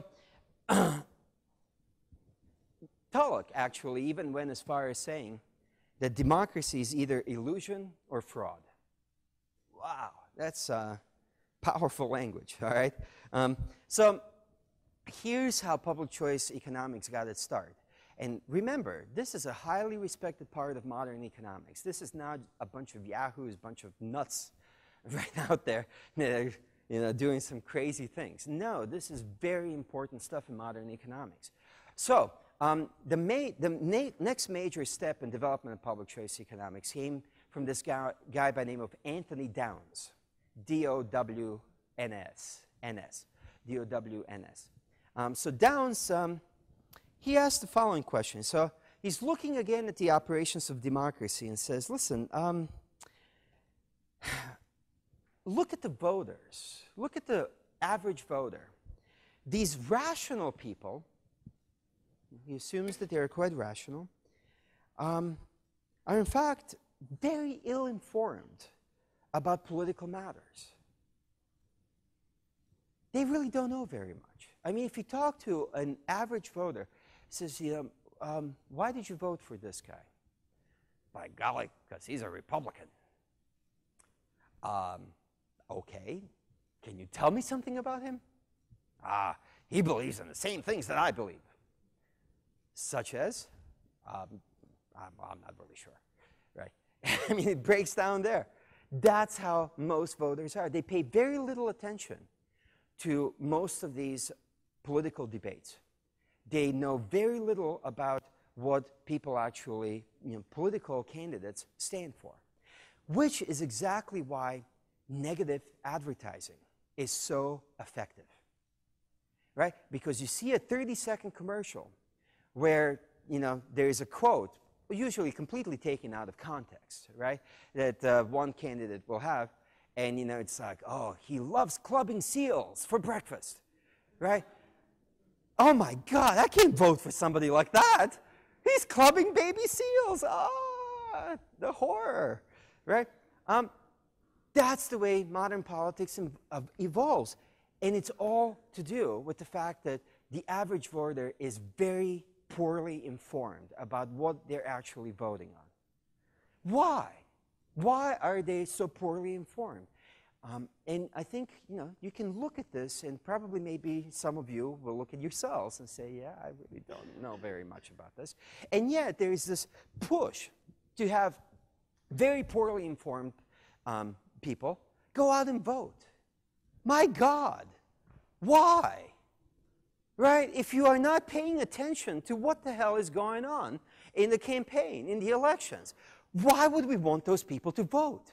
Tullock actually even went as far as saying that democracy is either illusion or fraud. Wow, that's powerful language, all right? So here's how public choice economics got its start. And remember, this is a highly respected part of modern economics. This is not a bunch of yahoos, a bunch of nuts right out there that are doing some crazy things. No, this is very important stuff in modern economics. So the next major step in development of public choice economics came from this guy by the name of Anthony Downs, D-O-W-N-S, D-O-W-N-S. So Downs, he asked the following question. So he's looking again at the operations of democracy and says, listen, look at the voters. Look at the average voter. These rational people, he assumes that they're quite rational, are in fact very ill-informed about political matters. They really don't know very much. I mean, if you talk to an average voter, he says, why did you vote for this guy? By golly, because he's a Republican. Okay, can you tell me something about him? He believes in the same things that I believe. Such as? I'm not really sure, right? I mean, it breaks down there. That's how most voters are. They pay very little attention to most of these political debates. They know very little about what people actually, political candidates stand for, which is exactly why negative advertising is so effective, right? Because you see a 30-second commercial where, there's a quote, usually completely taken out of context, right, that one candidate will have, and, it's like, oh, he loves clubbing seals for breakfast, right? Oh, my God, I can't vote for somebody like that. He's clubbing baby seals. The horror, right? That's the way modern politics evolves. And it's all to do with the fact that the average voter is very poorly informed about what they're actually voting on. Why? Why are they so poorly informed? And I think, you can look at this, and probably maybe some of you will look at yourselves and say, yeah, I really don't know very much about this. And yet there is this push to have very poorly informed people go out and vote. My God, why? Right? If you are not paying attention to what the hell is going on in the campaign, in the elections, why would we want those people to vote?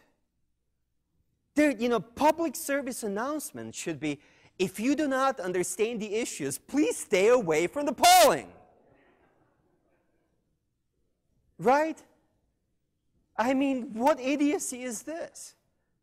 Public service announcements should be, if you do not understand the issues, please stay away from the polling. Right? I mean, what idiocy is this?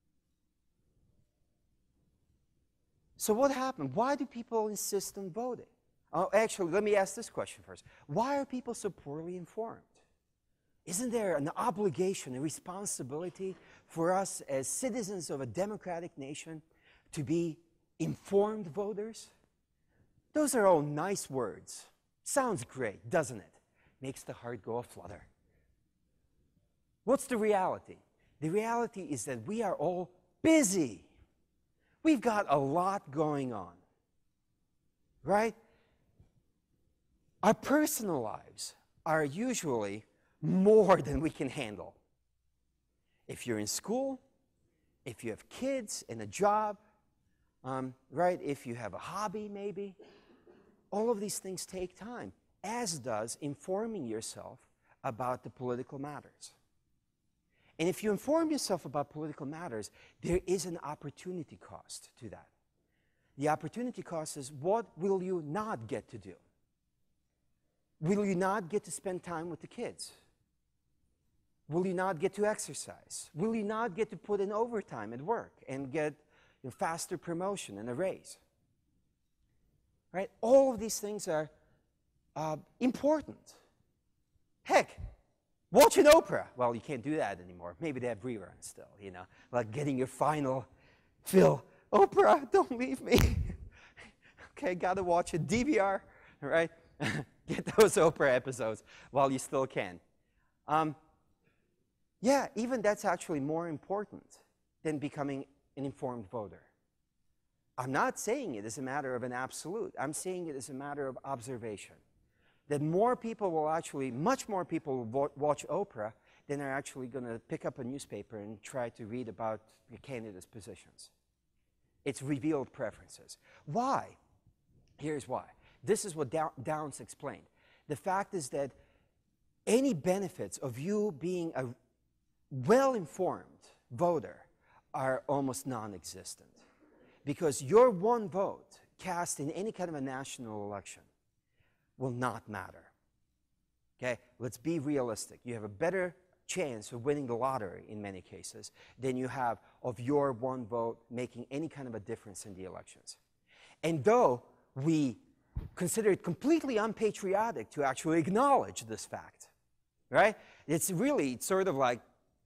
So what happened? Why do people insist on voting? Oh, actually, let me ask this question first. Why are people so poorly informed? Isn't there an obligation, a responsibility for us as citizens of a democratic nation to be informed voters? Those are all nice words. Sounds great, doesn't it? Makes the heart go aflutter. What's the reality? The reality is that we are all busy. We've got a lot going on, right? Our personal lives are usually more than we can handle. If you're in school, if you have kids and a job, right? If you have a hobby, maybe, all of these things take time, as does informing yourself about the political matters. And if you inform yourself about political matters, there is an opportunity cost to that. The opportunity cost is, what will you not get to do? Will you not get to spend time with the kids? Will you not get to exercise? Will you not get to put in overtime at work and get a faster promotion and a raise? Right? All of these things are important. Heck, watching Oprah. Well, you can't do that anymore. Maybe they have reruns still, you know, like getting your final fill. Oprah, don't leave me. Okay, gotta watch it. DVR, right? Get those Oprah episodes while you still can. Yeah, even that's actually more important than becoming an informed voter. I'm not saying it as a matter of an absolute. I'm saying it as a matter of observation. That more people will actually, much more people will watch Oprah than are actually going to pick up a newspaper and try to read about the candidates' positions. It's revealed preferences. Why? Here's why. This is what Downs explained. The fact is that any benefits of you being a well-informed voter are almost non-existent. Because your one vote cast in any kind of a national election will not matter. Okay? Let's be realistic. You have a better chance of winning the lottery in many cases than you have of your one vote making any kind of a difference in the elections. And though we consider it completely unpatriotic to actually acknowledge this fact, right? It's really sort of like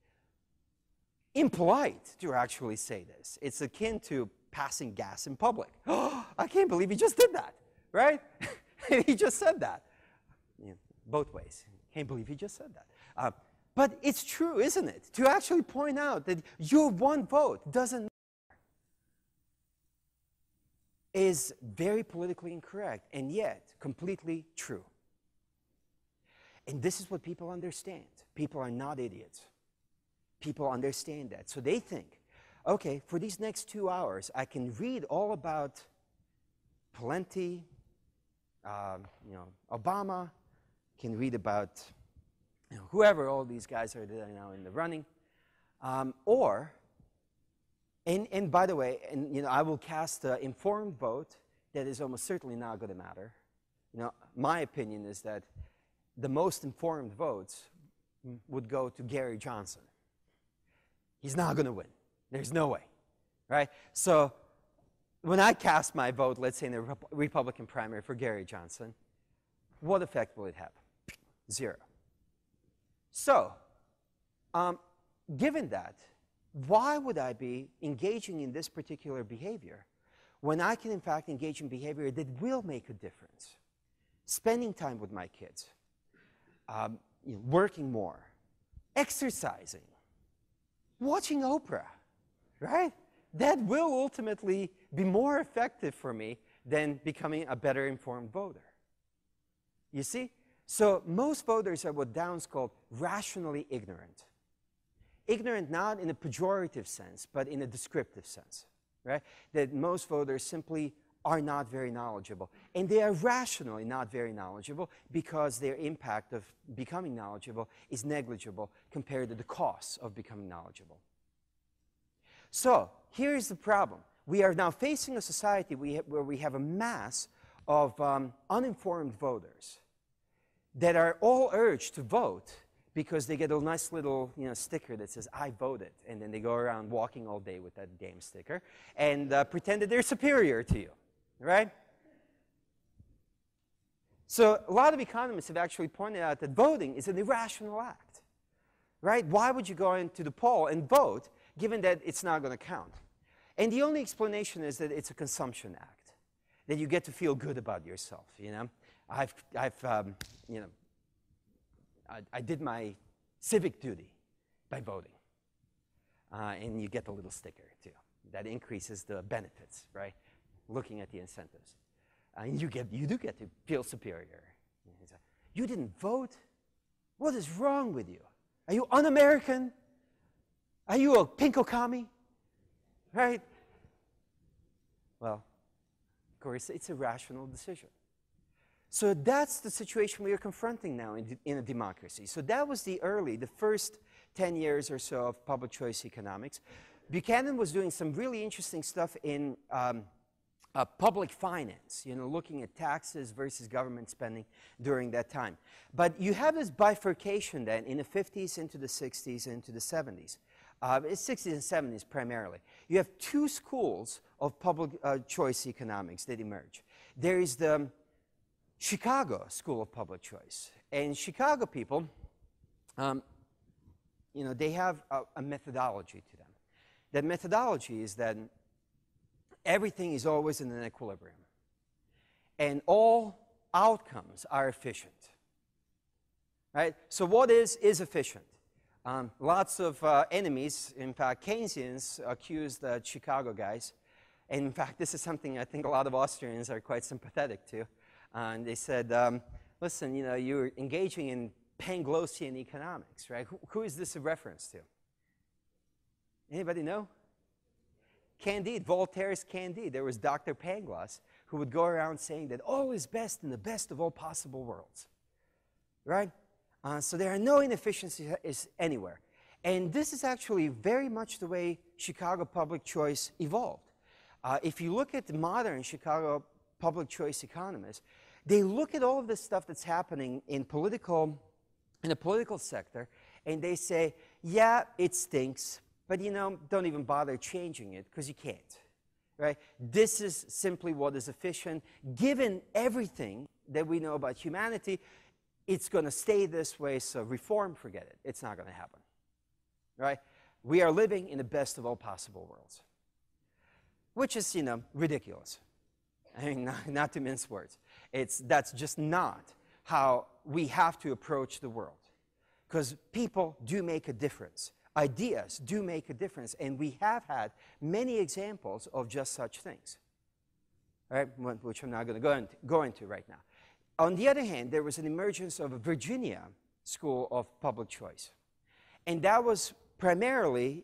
impolite to actually say this. It's akin to passing gas in public. Oh, I can't believe he just did that, right? He just said that. You know, both ways. Can't believe he just said that. But it's true, isn't it? To actually point out that your one vote doesn't matter is very politically incorrect and yet completely true. And this is what people understand. People are not idiots. People understand that. So they think, okay, for these next 2 hours, I can read all about Pawlenty, Obama, can read about whoever all these guys are that are now in the running, and by the way, I will cast an informed vote that is almost certainly not going to matter. My opinion is that the most informed votes would go to Gary Johnson. He's not going to win. There's no way, right? So when I cast my vote, let's say in the Republican primary for Gary Johnson, what effect will it have? Zero. So, given that, why would I be engaging in this particular behavior when I can, in fact, engage in behavior that will make a difference? Spending time with my kids, working more, exercising, watching Oprah, right? That will ultimately be more effective for me than becoming a better informed voter. You see? So most voters are what Downs called rationally ignorant. Ignorant not in a pejorative sense, but in a descriptive sense, right? That most voters simply are not very knowledgeable. And they are rationally not very knowledgeable because their impact of becoming knowledgeable is negligible compared to the costs of becoming knowledgeable. So here's the problem. We are now facing a society where we have a mass of uninformed voters that are all urged to vote because they get a nice little sticker that says, I voted. And then they go around walking all day with that damn sticker and pretend that they're superior to you, right? So a lot of economists have actually pointed out that voting is an irrational act. right? Why would you go into the poll and vote, given that it's not going to count? And the only explanation is that it's a consumption act, that you get to feel good about yourself, you know? You know, I did my civic duty by voting. And you get a little sticker, too. That increases the benefits, right? Looking at the incentives. And you do get to feel superior. You didn't vote? What is wrong with you? Are you un-American? Are you a pinko-commie? Right? Well, of course, it's a rational decision. So that's the situation we are confronting now in a democracy. So that was the first 10 years or so of public choice economics. Buchanan was doing some really interesting stuff in public finance, you know, looking at taxes versus government spending during that time. But you have this bifurcation then in the 50s into the 60s into the 70s. 60s and 70s primarily. You have two schools of public choice economics that emerge. There is the Chicago School of Public Choice. And Chicago people, you know, they have a methodology to them. That methodology is that everything is always in an equilibrium. And all outcomes are efficient. Right? So what is efficient? Lots of enemies. In fact, Keynesians accuse the Chicago guys. And in fact, this is something I think a lot of Austrians are quite sympathetic to. And they said, listen, you know, you're engaging in Panglossian economics, right? Who is this a reference to? Anybody know? Candide, Voltaire's Candide. There was Dr. Pangloss who would go around saying that all is best in the best of all possible worlds, right? So there are no inefficiencies anywhere. And this is actually very much the way Chicago public choice evolved. If you look at the modern Chicago public choice economists, they look at all of this stuff that's happening in the political sector, and they say, yeah, it stinks, but you know, don't even bother changing it because you can't, right? This is simply what is efficient. Given everything that we know about humanity, it's going to stay this way, so reform, forget it. It's not going to happen, right? We are living in the best of all possible worlds, which is, you know, ridiculous. I mean, not to mince words. That's just not how we have to approach the world. Because people do make a difference. Ideas do make a difference. And we have had many examples of just such things, right? Which I'm not going to go into right now. On the other hand, there was an emergence of a Virginia School of Public Choice. And that was primarily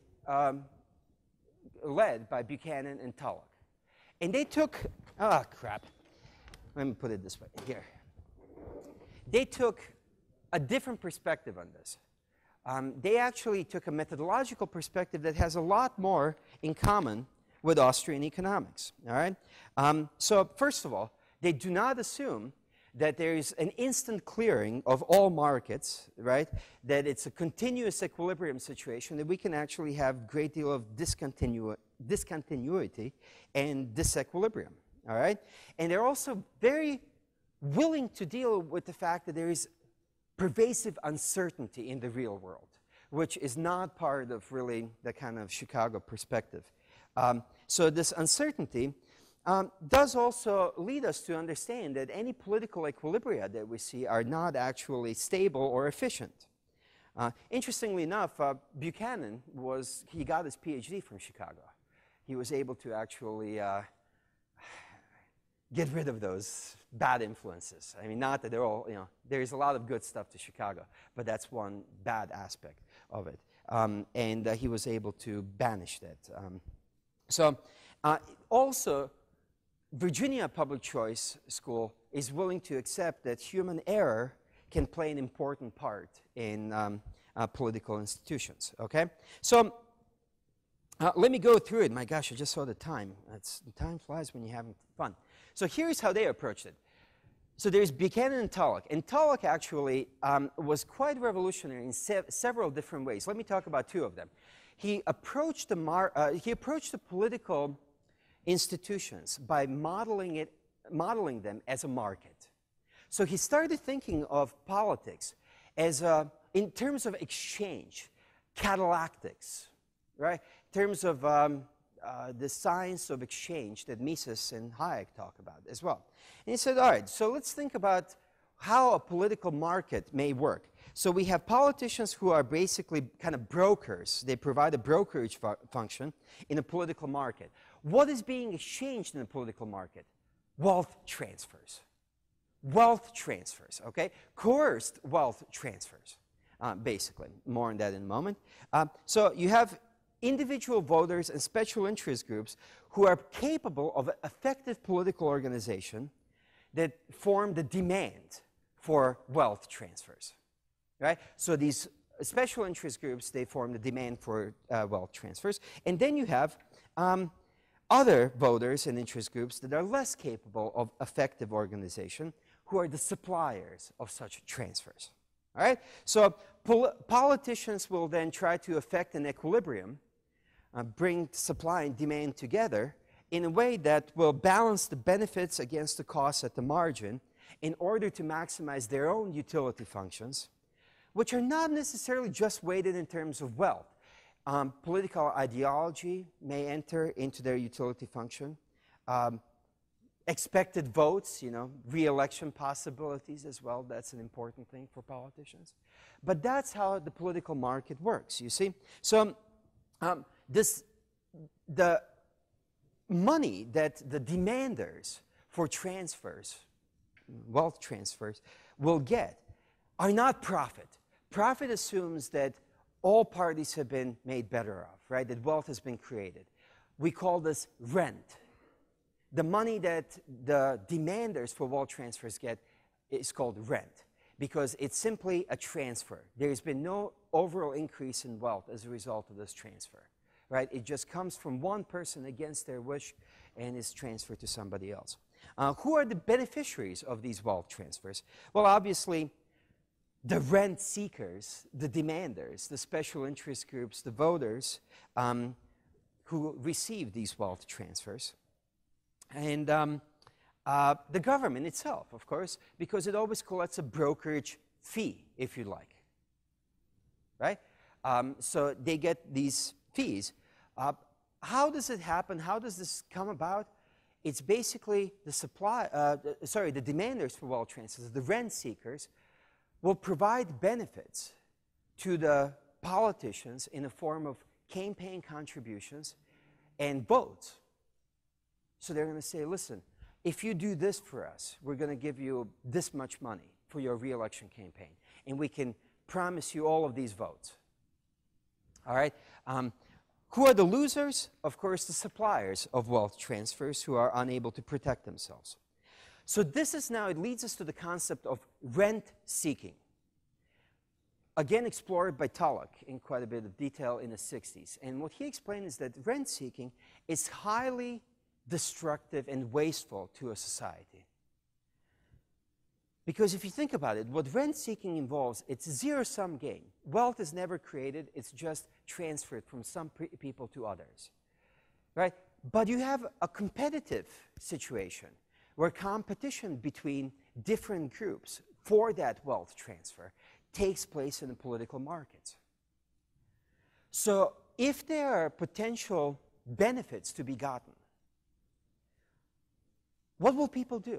led by Buchanan and Tulloch. And they took, oh crap, let me put it this way, here. They took a different perspective on this. They actually took a methodological perspective that has a lot more in common with Austrian economics, all right? So first of all, they do not assume that there is an instant clearing of all markets, right? That it's a continuous equilibrium situation, that we can actually have a great deal of discontinuity and disequilibrium, all right? And they're also very willing to deal with the fact that there is pervasive uncertainty in the real world, which is not part of really the kind of Chicago perspective. So this uncertainty does also lead us to understand that any political equilibria that we see are not actually stable or efficient. Interestingly enough, Buchanan he got his PhD from Chicago. He was able to actually get rid of those bad influences. I mean, not that they're all, you know, there's a lot of good stuff to Chicago, but that's one bad aspect of it. And he was able to banish that. Also, Virginia Public Choice School is willing to accept that human error can play an important part in political institutions, okay? So let me go through it. My gosh, I just saw the time. Time flies when you're having fun. So here's how they approached it. So there's Buchanan and Tulloch. And Tulloch actually was quite revolutionary in several different ways. Let me talk about two of them. He approached the political institutions by modeling them as a market. So he started thinking of politics as a in terms of exchange, catalactics, right? In terms of the science of exchange that Mises and Hayek talk about as well. And he said, all right, so let's think about how a political market may work. So we have politicians who are basically kind of brokers. They provide a brokerage function in a political market. What is being exchanged in a political market? Wealth transfers. Wealth transfers, okay? Coerced wealth transfers, basically. More on that in a moment. So you have individual voters and special interest groups who are capable of effective political organization that form the demand for wealth transfers, right? So these special interest groups, they form the demand for wealth transfers. And then you have other voters and interest groups that are less capable of effective organization, who are the suppliers of such transfers, all right? So politicians will then try to effect an equilibrium, bring supply and demand together in a way that will balance the benefits against the costs at the margin in order to maximize their own utility functions, which are not necessarily just weighted in terms of wealth. Political ideology may enter into their utility function. Expected votes, re-election possibilities as well. That's an important thing for politicians. But that's how the political market works, you see. So the money that the demanders for transfers, wealth transfers, will get are not profit. Profit assumes that all parties have been made better off, right? That wealth has been created. We call this rent. The money that the demanders for wealth transfers get is called rent because it's simply a transfer. There's been no overall increase in wealth as a result of this transfer, right? It just comes from one person against their wish and is transferred to somebody else. Who are the beneficiaries of these wealth transfers? Well, obviously, the rent seekers, the demanders, the special interest groups, the voters who receive these wealth transfers. And the government itself, of course, because it always collects a brokerage fee, if you like, right? So they get these fees. How does it happen? How does this come about? It's basically the the demanders for wealth transfers, the rent seekers, will provide benefits to the politicians in the form of campaign contributions and votes. So they're going to say, listen, if you do this for us, we're going to give you this much money for your re-election campaign, and we can promise you all of these votes. All right? Who are the losers? Of course, the suppliers of wealth transfers who are unable to protect themselves. So this is now, it leads us to the concept of rent seeking. Again, explored by Tullock in quite a bit of detail in the 60s. And what he explained is that rent seeking is highly destructive and wasteful to a society. Because if you think about it, what rent seeking involves, it's a zero-sum game. Wealth is never created, it's just transferred from some people to others, right? But you have a competitive situation where competition between different groups for that wealth transfer takes place in the political markets. So if there are potential benefits to be gotten, what will people do?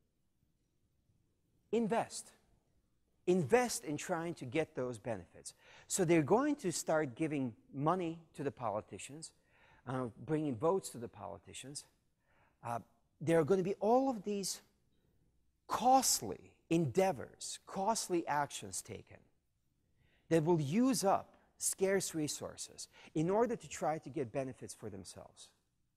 Invest. Invest in trying to get those benefits. So they're going to start giving money to the politicians, bringing votes to the politicians. There are going to be all of these costly endeavors, costly actions taken that will use up scarce resources in order to try to get benefits for themselves.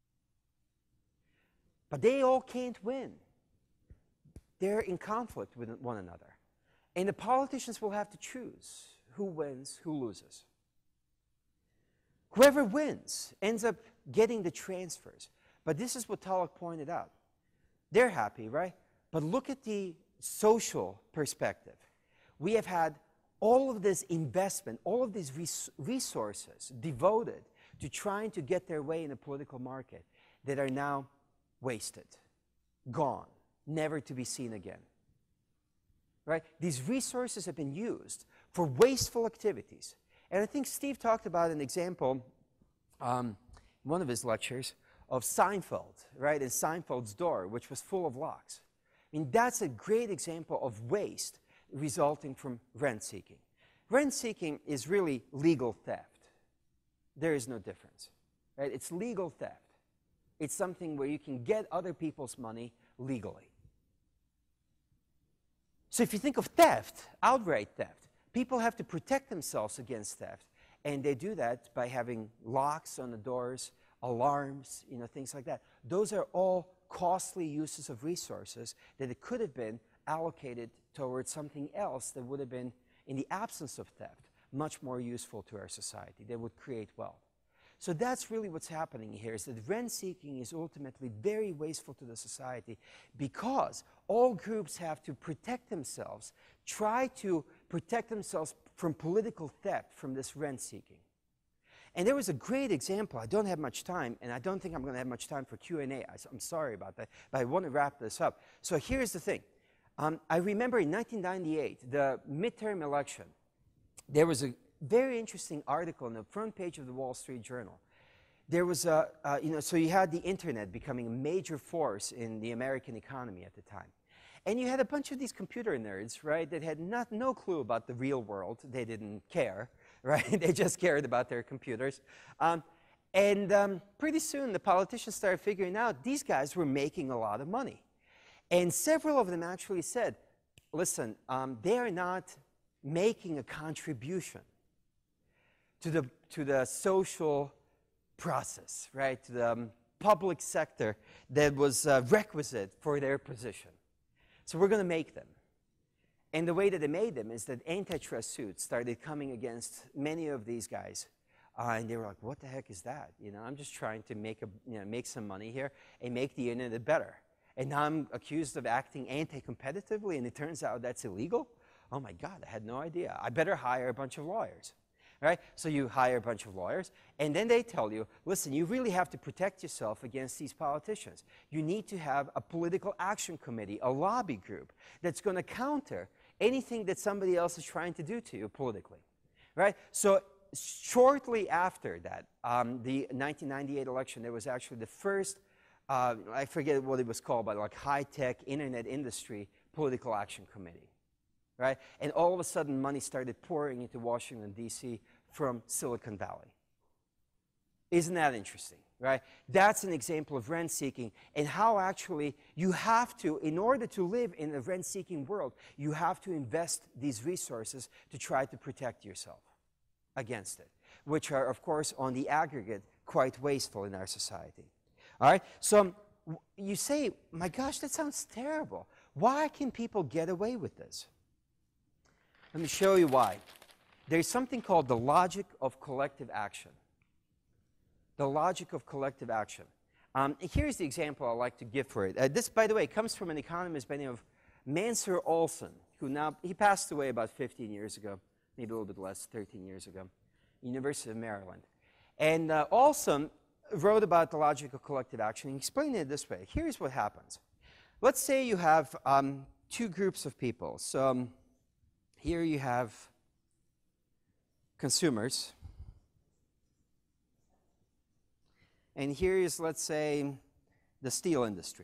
But they all can't win. They're in conflict with one another. And the politicians will have to choose who wins, who loses. Whoever wins ends up getting the transfers. But this is what Tullock pointed out. They're happy, right? But look at the social perspective. We have had all of this investment, all of these resources devoted to trying to get their way in a political market that are now wasted, gone, never to be seen again. Right? These resources have been used for wasteful activities. And I think Steve talked about an example, one of his lectures, of Seinfeld, right, and Seinfeld's door, which was full of locks. I mean, that's a great example of waste resulting from rent-seeking. Rent-seeking is really legal theft. There is no difference, right? It's legal theft. It's something where you can get other people's money legally. So if you think of theft, outright theft, people have to protect themselves against theft, and they do that by having locks on the doors, alarms, things like that. Those are all costly uses of resources that it could have been allocated towards something else that would have been, in the absence of theft, much more useful to our society. That would create wealth. So that's really what's happening here, is that rent-seeking is ultimately very wasteful to the society because all groups have to protect themselves, try to protect themselves from political theft, from this rent-seeking. And there was a great example. I don't have much time, and I don't think I'm going to have much time for Q&A. I'm sorry about that, but I want to wrap this up. So here's the thing. I remember in 1998, the midterm election, there was a very interesting article on the front page of the Wall Street Journal. There was so you had the internet becoming a major force in the American economy at the time. And you had a bunch of these computer nerds, right, that had no clue about the real world. They didn't care, right? They just cared about their computers. Pretty soon, the politicians started figuring out these guys were making a lot of money. And several of them actually said, listen, they are not making a contribution to the social process, right, to the public sector that was requisite for their position. So we're going to make them. And the way that they made them is that antitrust suits started coming against many of these guys. And they were like, what the heck is that? I'm just trying to make some money here and make the internet better. And now I'm accused of acting anti-competitively, and it turns out that's illegal? Oh my God, I had no idea. I better hire a bunch of lawyers. Right? So you hire a bunch of lawyers, and then they tell you, listen, you really have to protect yourself against these politicians. You need to have a political action committee, a lobby group, that's going to counter anything that somebody else is trying to do to you politically. Right? So shortly after that, the 1998 election, there was actually the first, I forget what it was called, but like high-tech internet industry political action committee. Right? And all of a sudden, money started pouring into Washington, D.C. from Silicon Valley. Isn't that interesting? Right? That's an example of rent-seeking and how actually you have to, in order to live in a rent-seeking world, you have to invest these resources to try to protect yourself against it, which are, of course, on the aggregate, quite wasteful in our society. All right? So you say, my gosh, that sounds terrible. Why can people get away with this? Let me show you why. There's something called the logic of collective action. The logic of collective action. Here's the example I like to give for it. This, by the way, comes from an economist by the name of Mansur Olson, who he passed away about 15 years ago, maybe a little bit less, 13 years ago, University of Maryland. And Olson wrote about the logic of collective action. He explained it this way. Here's what happens. Let's say you have two groups of people. So here you have consumers. And here is, let's say, the steel industry.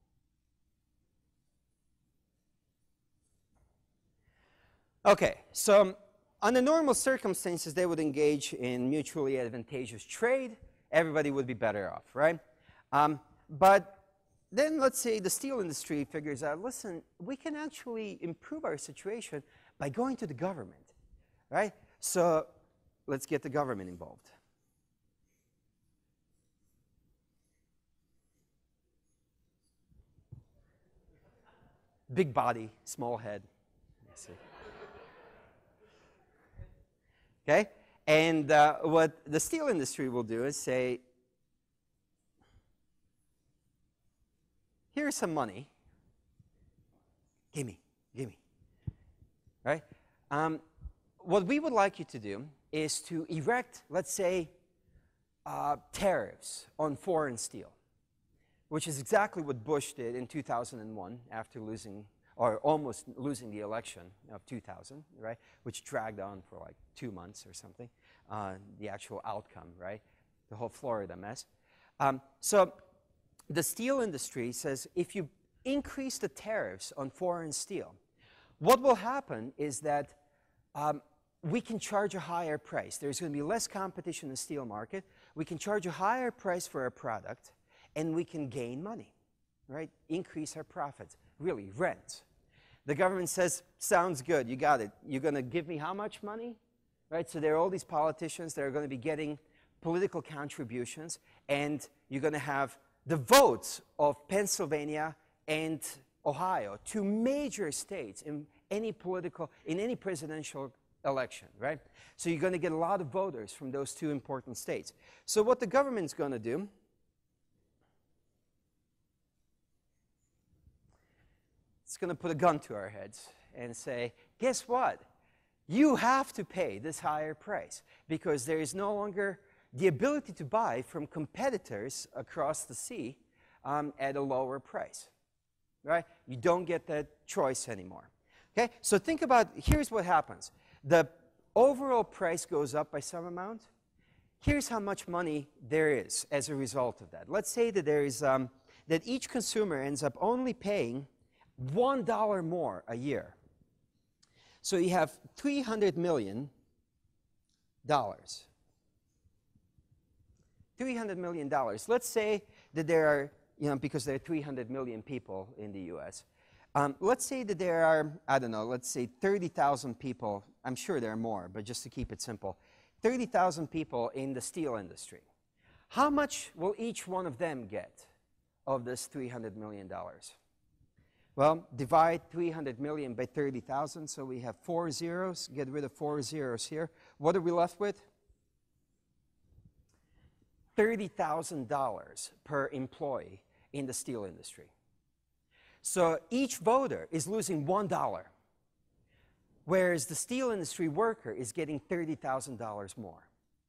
Okay, so under normal circumstances, they would engage in mutually advantageous trade. Everybody would be better off, right? But then let's say the steel industry figures out, listen, we can actually improve our situation by going to the government, right? So let's get the government involved. Big body, small head. Okay? And what the steel industry will do is say, here's some money. Give me. Right? What we would like you to do is to erect, let's say, tariffs on foreign steel, which is exactly what Bush did in 2001 after losing or almost losing the election of 2000, right, which dragged on for like 2 months or something, the actual outcome, right, the whole Florida mess. So the steel industry says if you increase the tariffs on foreign steel, what will happen is that we can charge a higher price. There's going to be less competition in the steel market. We can charge a higher price for our product, and we can gain money, right? Increase our profits, really, rent. The government says, sounds good, you got it. You're going to give me how much money? Right? So there are all these politicians that are going to be getting political contributions, and you're going to have the votes of Pennsylvania and Ohio, two major states in any presidential election, right? So you're going to get a lot of voters from those two important states. So what the government's going to do, it's going to put a gun to our heads and say, guess what? You have to pay this higher price because there is no longer the ability to buy from competitors across the sea at a lower price, right? You don't get that choice anymore. Okay, so think about, here's what happens. The overall price goes up by some amount. Here's how much money there is as a result of that. Let's say that there is, that each consumer ends up only paying $1 more a year. So you have $300 million. $300 million. Let's say that there are, because there are 300 million people in the US, let's say that there are, I don't know, let's say 30,000 people, I'm sure there are more, but just to keep it simple, 30,000 people in the steel industry. How much will each one of them get of this $300 million? Well, divide 300 million by 30,000, so we have 4 zeros. Get rid of 4 zeros here. What are we left with? $30,000 per employee in the steel industry. So each voter is losing $1, whereas the steel industry worker is getting $30,000 more.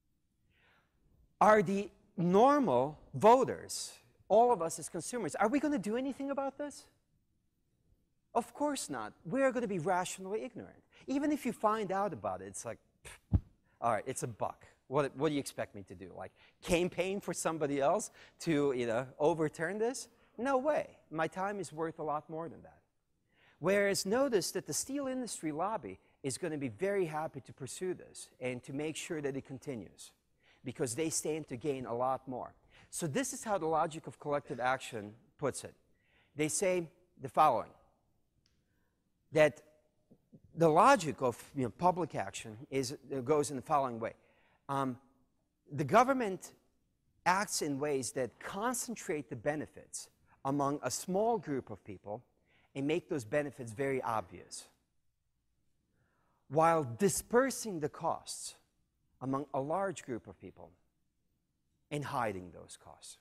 Are the normal voters, all of us as consumers, are we going to do anything about this? Of course not. We are going to be rationally ignorant. Even if you find out about it, it's like, all right, it's a buck. What do you expect me to do? Like campaign for somebody else to overturn this? No way. My time is worth a lot more than that. Whereas notice that the steel industry lobby is going to be very happy to pursue this and to make sure that it continues because they stand to gain a lot more. So this is how the logic of collective action puts it. They say the following, that the logic of public action goes in the following way. The government acts in ways that concentrate the benefits among a small group of people and make those benefits very obvious, while dispersing the costs among a large group of people and hiding those costs.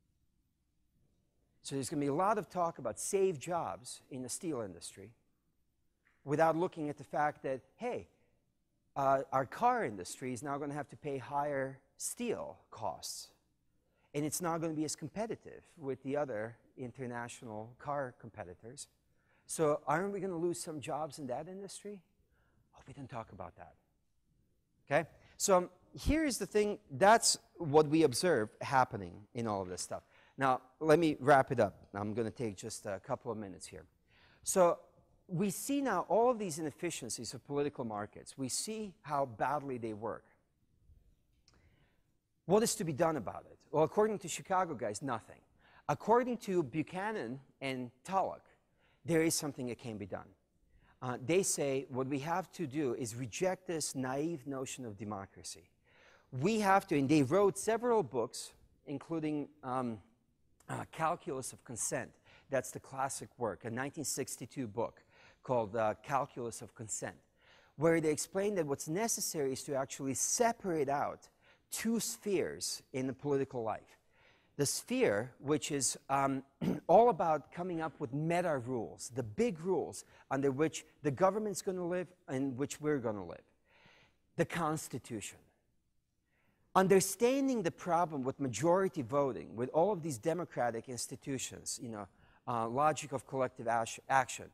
So there's going to be a lot of talk about save jobs in the steel industry without looking at the fact that, hey, our car industry is now going to have to pay higher steel costs. And it's not going to be as competitive with the other international car competitors. So aren't we going to lose some jobs in that industry? Oh, we didn't talk about that. Okay? So here's the thing. That's what we observe happening in all of this stuff. Now, let me wrap it up. I'm going to take just a couple of minutes here. So we see now all of these inefficiencies of political markets. We see how badly they work. What is to be done about it? Well, according to Chicago guys, nothing. According to Buchanan and Tulloch, there is something that can be done. They say what we have to do is reject this naive notion of democracy. We have to, and they wrote several books, including Calculus of Consent. That's the classic work, a 1962 book called Calculus of Consent, where they explain that what's necessary is to actually separate out two spheres in the political life. The sphere, which is all about coming up with meta rules, the big rules under which the government's going to live and which we're going to live. The Constitution. Understanding the problem with majority voting, with all of these democratic institutions, logic of collective action,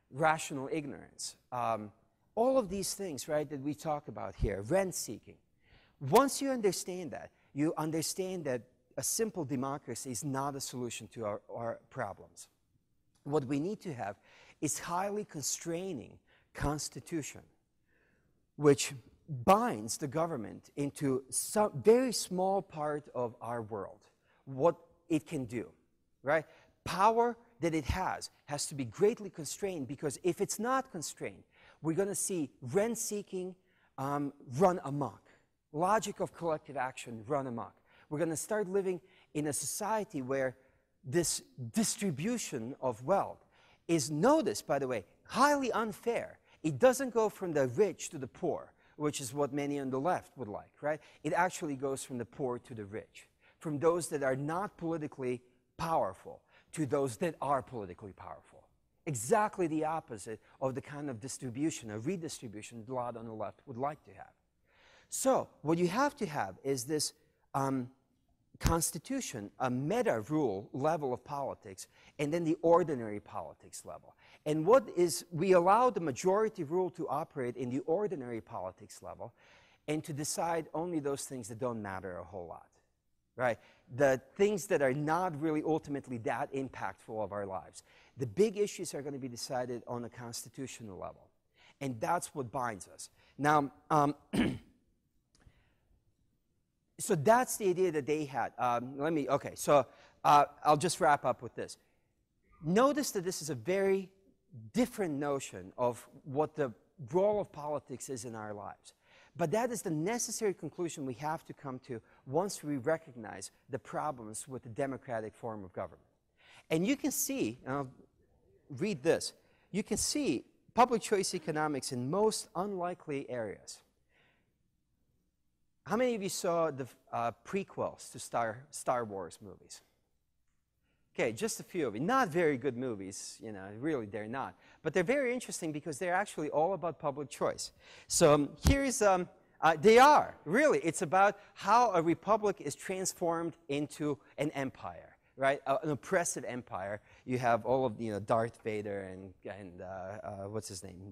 rational ignorance. All of these things, right, that we talk about here, rent-seeking. Once you understand that, you understand that a simple democracy is not a solution to our problems. What we need to have is highly constraining constitution, which binds the government into some very small part of our world, what it can do, right? Power that it has to be greatly constrained, because if it's not constrained, we're going to see rent-seeking run amok, logic of collective action run amok. We're going to start living in a society where this distribution of wealth is noticed, by the way, highly unfair. It doesn't go from the rich to the poor, which is what many on the left would like, right? It actually goes from the poor to the rich, from those that are not politically powerful to those that are politically powerful. Exactly the opposite of the kind of distribution, a redistribution the lot on the left would like to have. So what you have to have is this constitution, a meta rule level of politics, and then the ordinary politics level. And what is, we allow the majority rule to operate in the ordinary politics level and to decide only those things that don't matter a whole lot, right? The things that are not really ultimately that impactful of our lives. The big issues are going to be decided on a constitutional level. And that's what binds us. Now, so that's the idea that they had. I'll just wrap up with this. Notice that this is a very different notion of what the role of politics is in our lives. But that is the necessary conclusion we have to come to once we recognize the problems with the democratic form of government. And you can see, read this, you can see public choice economics in most unlikely areas. How many of you saw the prequels to Star Wars movies? Okay, just a few of you. Not very good movies, you know, really they're not. But they're very interesting because they're actually all about public choice. So here's, they are, really. It's about how a republic is transformed into an empire, right? An oppressive empire. You have all of, Darth Vader and what's his name?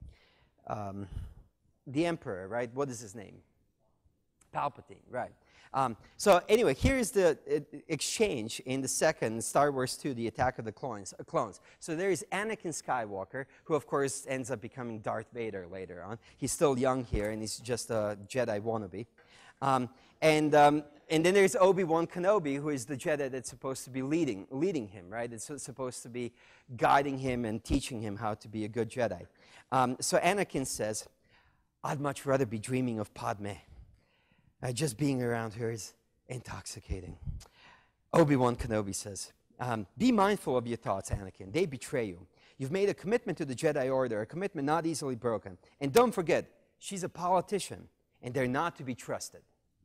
The Emperor, right? What is his name? Palpatine, right. So anyway, here's the exchange in the second Star Wars 2, The Attack of the Clones. So there is Anakin Skywalker, who of course ends up becoming Darth Vader later on. He's still young here, and he's just a Jedi wannabe. And then there's Obi-Wan Kenobi, who is the Jedi that's supposed to be leading him, right? It's supposed to be guiding him and teaching him how to be a good Jedi. So Anakin says, I'd much rather be dreaming of Padme. Just being around her is intoxicating. Obi-Wan Kenobi says, be mindful of your thoughts, Anakin. They betray you. You've made a commitment to the Jedi Order, a commitment not easily broken. And don't forget, she's a politician, and they're not to be trusted.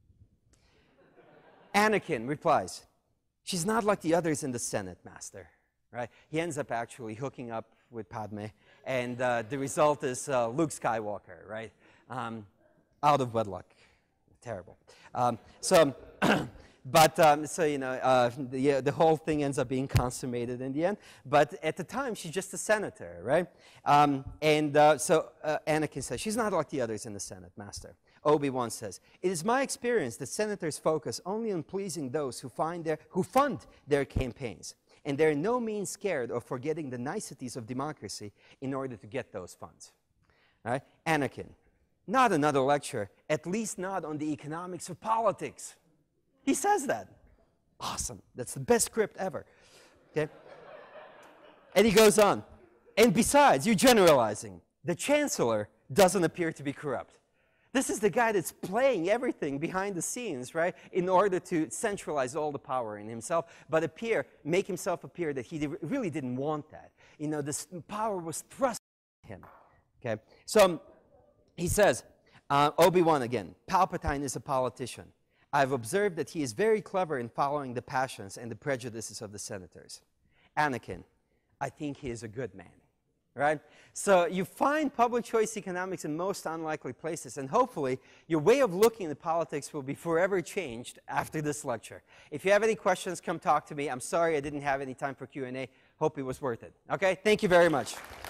Anakin replies, she's not like the others in the Senate, Master. Right? He ends up actually hooking up with Padme, and the result is Luke Skywalker, right? Out of wedlock. Terrible. The whole thing ends up being consummated in the end. But at the time, she's just a senator, right? Anakin says, she's not like the others in the Senate, Master. Obi-Wan says, it is my experience that senators focus only on pleasing those who fund their campaigns. And they're no means scared of forgetting the niceties of democracy in order to get those funds. All right? Anakin. Not another lecture, at least not on the economics of politics. He says that. Awesome. That's the best script ever. Okay? And he goes on. And besides, you're generalizing. The chancellor doesn't appear to be corrupt. This is the guy that's playing everything behind the scenes, right, in order to centralize all the power in himself, but make himself appear that he really didn't want that. This power was thrust on him. Okay? So, he says, Obi-Wan again, Palpatine is a politician. I've observed that he is very clever in following the passions and the prejudices of the senators. Anakin, I think he is a good man. Right? So you find public choice economics in most unlikely places, and hopefully your way of looking at politics will be forever changed after this lecture. If you have any questions, come talk to me. I'm sorry I didn't have any time for Q&A. Hope it was worth it. Okay? Thank you very much.